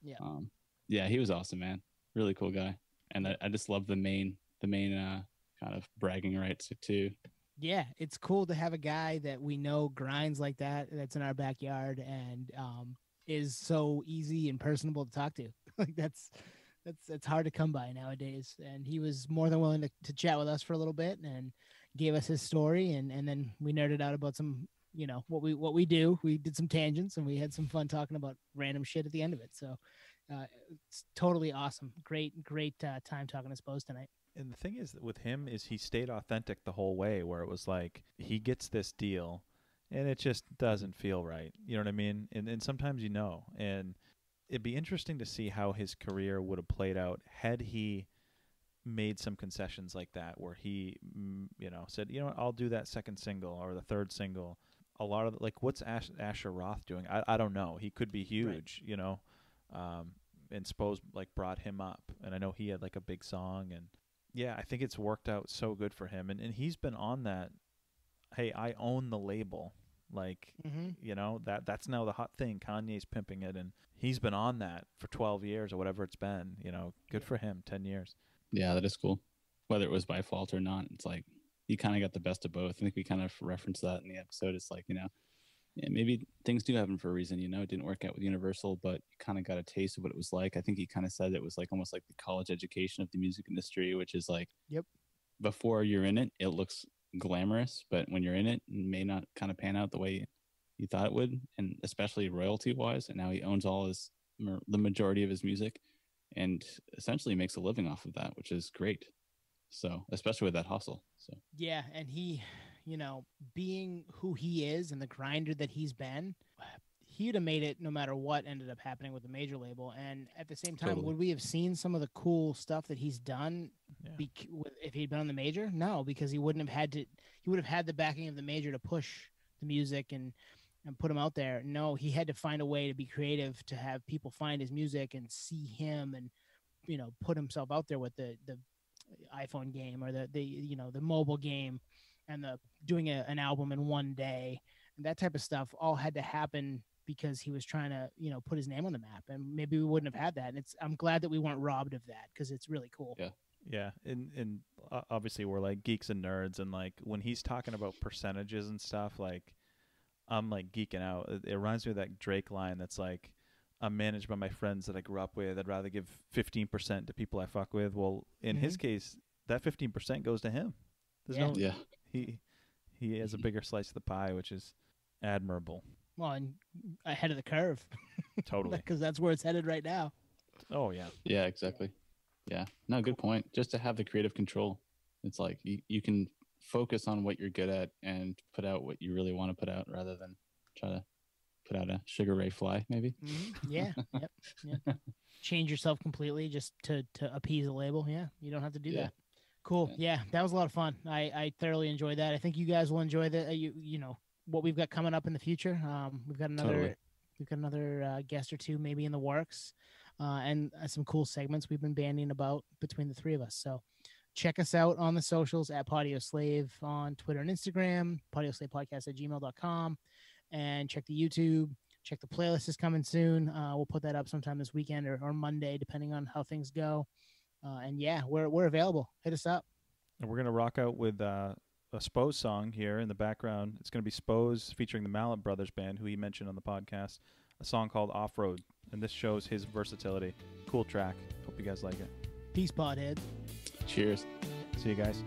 yeah, he was awesome, man. Really cool guy, and I just love the main kind of bragging rights too. Yeah, it's cool to have a guy that we know grinds like that. That's in our backyard and is so easy and personable to talk to. Like that's hard to come by nowadays. And he was more than willing to chat with us for a little bit and gave us his story. And then we nerded out about some, you know, what we do. We did some tangents and we had some fun talking about random shit at the end of it. So it's totally awesome. Great time talking to Spose tonight. And the thing is with him is he stayed authentic the whole way, where it was like he gets this deal and it just doesn't feel right. You know what I mean? And sometimes, you know, and it'd be interesting to see how his career would have played out had he made some concessions like that, where he, you know, said, you know what, I'll do that second single or the third single a lot of like what's Asher Roth doing? I don't know. He could be huge, you know. And Spose like brought him up, and I know he had like a big song, and yeah, I think it's worked out so good for him, and he's been on that. Hey, I own the label, like you know that's now the hot thing. Kanye's pimping it, and he's been on that for 12 years or whatever it's been. You know, good for him. 10 years. Yeah, that is cool. Whether it was by fault or not, it's like he kind of got the best of both. I think we kind of referenced that in the episode. It's like, you know, yeah, maybe things do happen for a reason. You know, it didn't work out with Universal, but you kind of got a taste of what it was like. I think he kind of said it was like almost like the college education of the music industry, which is like, Yep. Before you're in it, it looks glamorous, but when you're in it, it may not kind of pan out the way you thought it would, and especially royalty wise. And now he owns the majority of his music, and essentially makes a living off of that, which is great. So, especially with that hustle. So, yeah, and he, you know, being who he is and the grinder that he's been, he'd have made it no matter what ended up happening with the major label. And at the same time, Totally. would we have seen some of the cool stuff that he's done if he'd been on the major? No, because he wouldn't have had to. He would have had the backing of the major to push the music and put him out there. No, he had to find a way to be creative, to have people find his music and see him, and you know, put himself out there with the iPhone game or the you know, the mobile game, and the doing an album in one day, and that type of stuff all had to happen because he was trying to, you know, put his name on the map. And maybe we wouldn't have had that. And I'm glad that we weren't robbed of that, because it's really cool. Yeah, and obviously we're like geeks and nerds, and like when he's talking about percentages and stuff, like I'm like geeking out. It reminds me of that Drake line that's like, I'm managed by my friends that I grew up with. I'd rather give 15% to people I fuck with. Well, in his case, that 15% goes to him. He has a bigger slice of the pie, which is admirable. Well, and ahead of the curve. Totally. Because that's where it's headed right now. Oh, yeah. yeah, exactly. Yeah. No, good point. Just to have the creative control. It's like you can focus on what you're good at and put out what you really want to put out, rather than try to put out a Sugar Ray fly, maybe. Yeah. Yep. Change yourself completely just to appease a label. Yeah. You don't have to do that. Cool. Yeah. That was a lot of fun. I thoroughly enjoyed that. I think you guys will enjoy that. You know what we've got coming up in the future. We've got another guest or two maybe in the works, and some cool segments we've been bandying about between the three of us. So check us out on the socials at Podioslave on Twitter and Instagram, podioslavepodcast@gmail.com, and check the YouTube. Check the playlist is coming soon. We'll put that up sometime this weekend or Monday, depending on how things go. And yeah, we're available. Hit us up. And we're gonna rock out with a Spose song here in the background. It's gonna be Spose featuring the Mallet Brothers band, who he mentioned on the podcast. A song called Off Road, and this shows his versatility. Cool track. Hope you guys like it. Peace, podhead. Cheers. See you guys.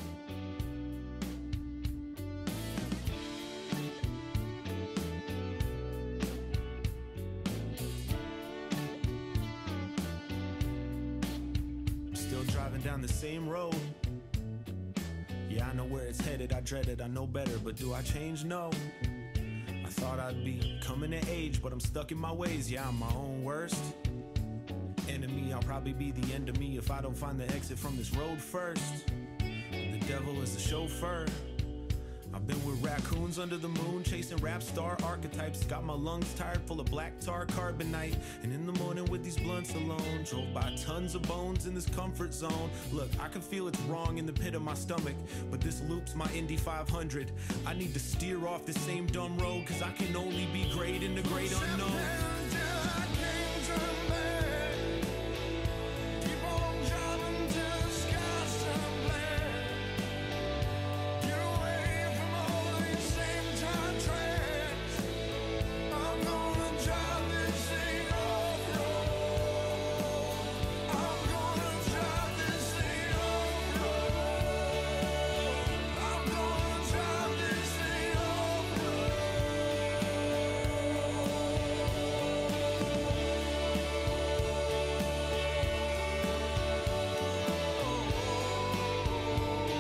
Still driving down the same road. Yeah, I know where it's headed. I dread it. I know better, but do I change? No. I thought I'd be coming of age, but I'm stuck in my ways. Yeah, I'm my own worst enemy. I'll probably be the end of me if I don't find the exit from this road first. The devil is the chauffeur. I've been with raccoons under the moon, chasing rap star archetypes. Got my lungs tired, full of black tar carbonite. And in the morning with these blunts alone, drove by tons of bones in this comfort zone. Look, I can feel it's wrong in the pit of my stomach, but this loop's my Indy 500. I need to steer off the same dumb road, cause I can only be great in the great unknown.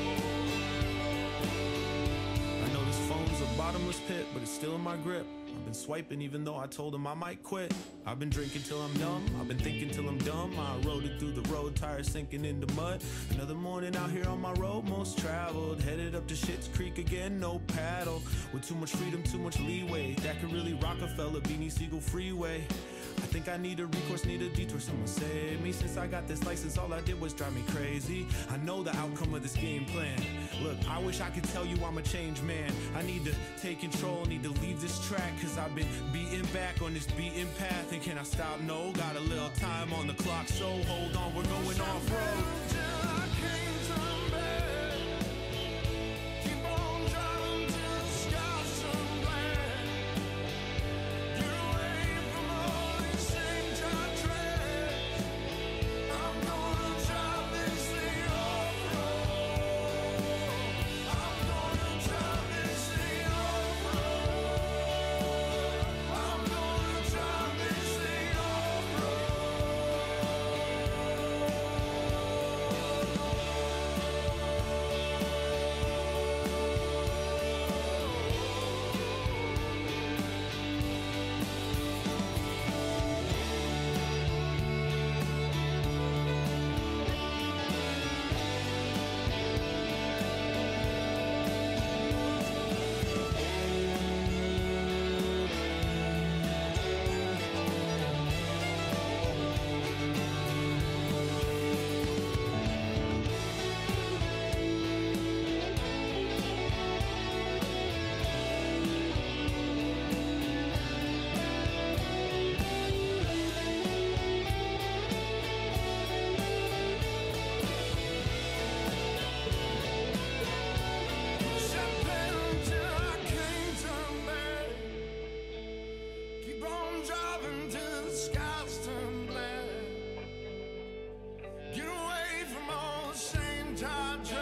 Pit, but it's still in my grip. I've been been swiping even though I told him I might quit. I've been drinking till I'm numb, I've been thinking till I'm dumb. I rode it through the road, tires sinking into mud. Another morning out here on my road, most traveled. Headed up to Schitt's Creek again, no paddle. With too much freedom, too much leeway. That could really Rockefeller, Beanie Siegel freeway. I think I need a recourse, need a detour, someone save me. Since I got this license, all I did was drive me crazy. I know the outcome of this game plan. Look, I wish I could tell you I'm a changed man. I need to take control, need to leave this track, cause I've been beaten back on this beaten path. And can I stop? No, got a little time on the clock, so hold on, we're going off-road. Get away from all the same time.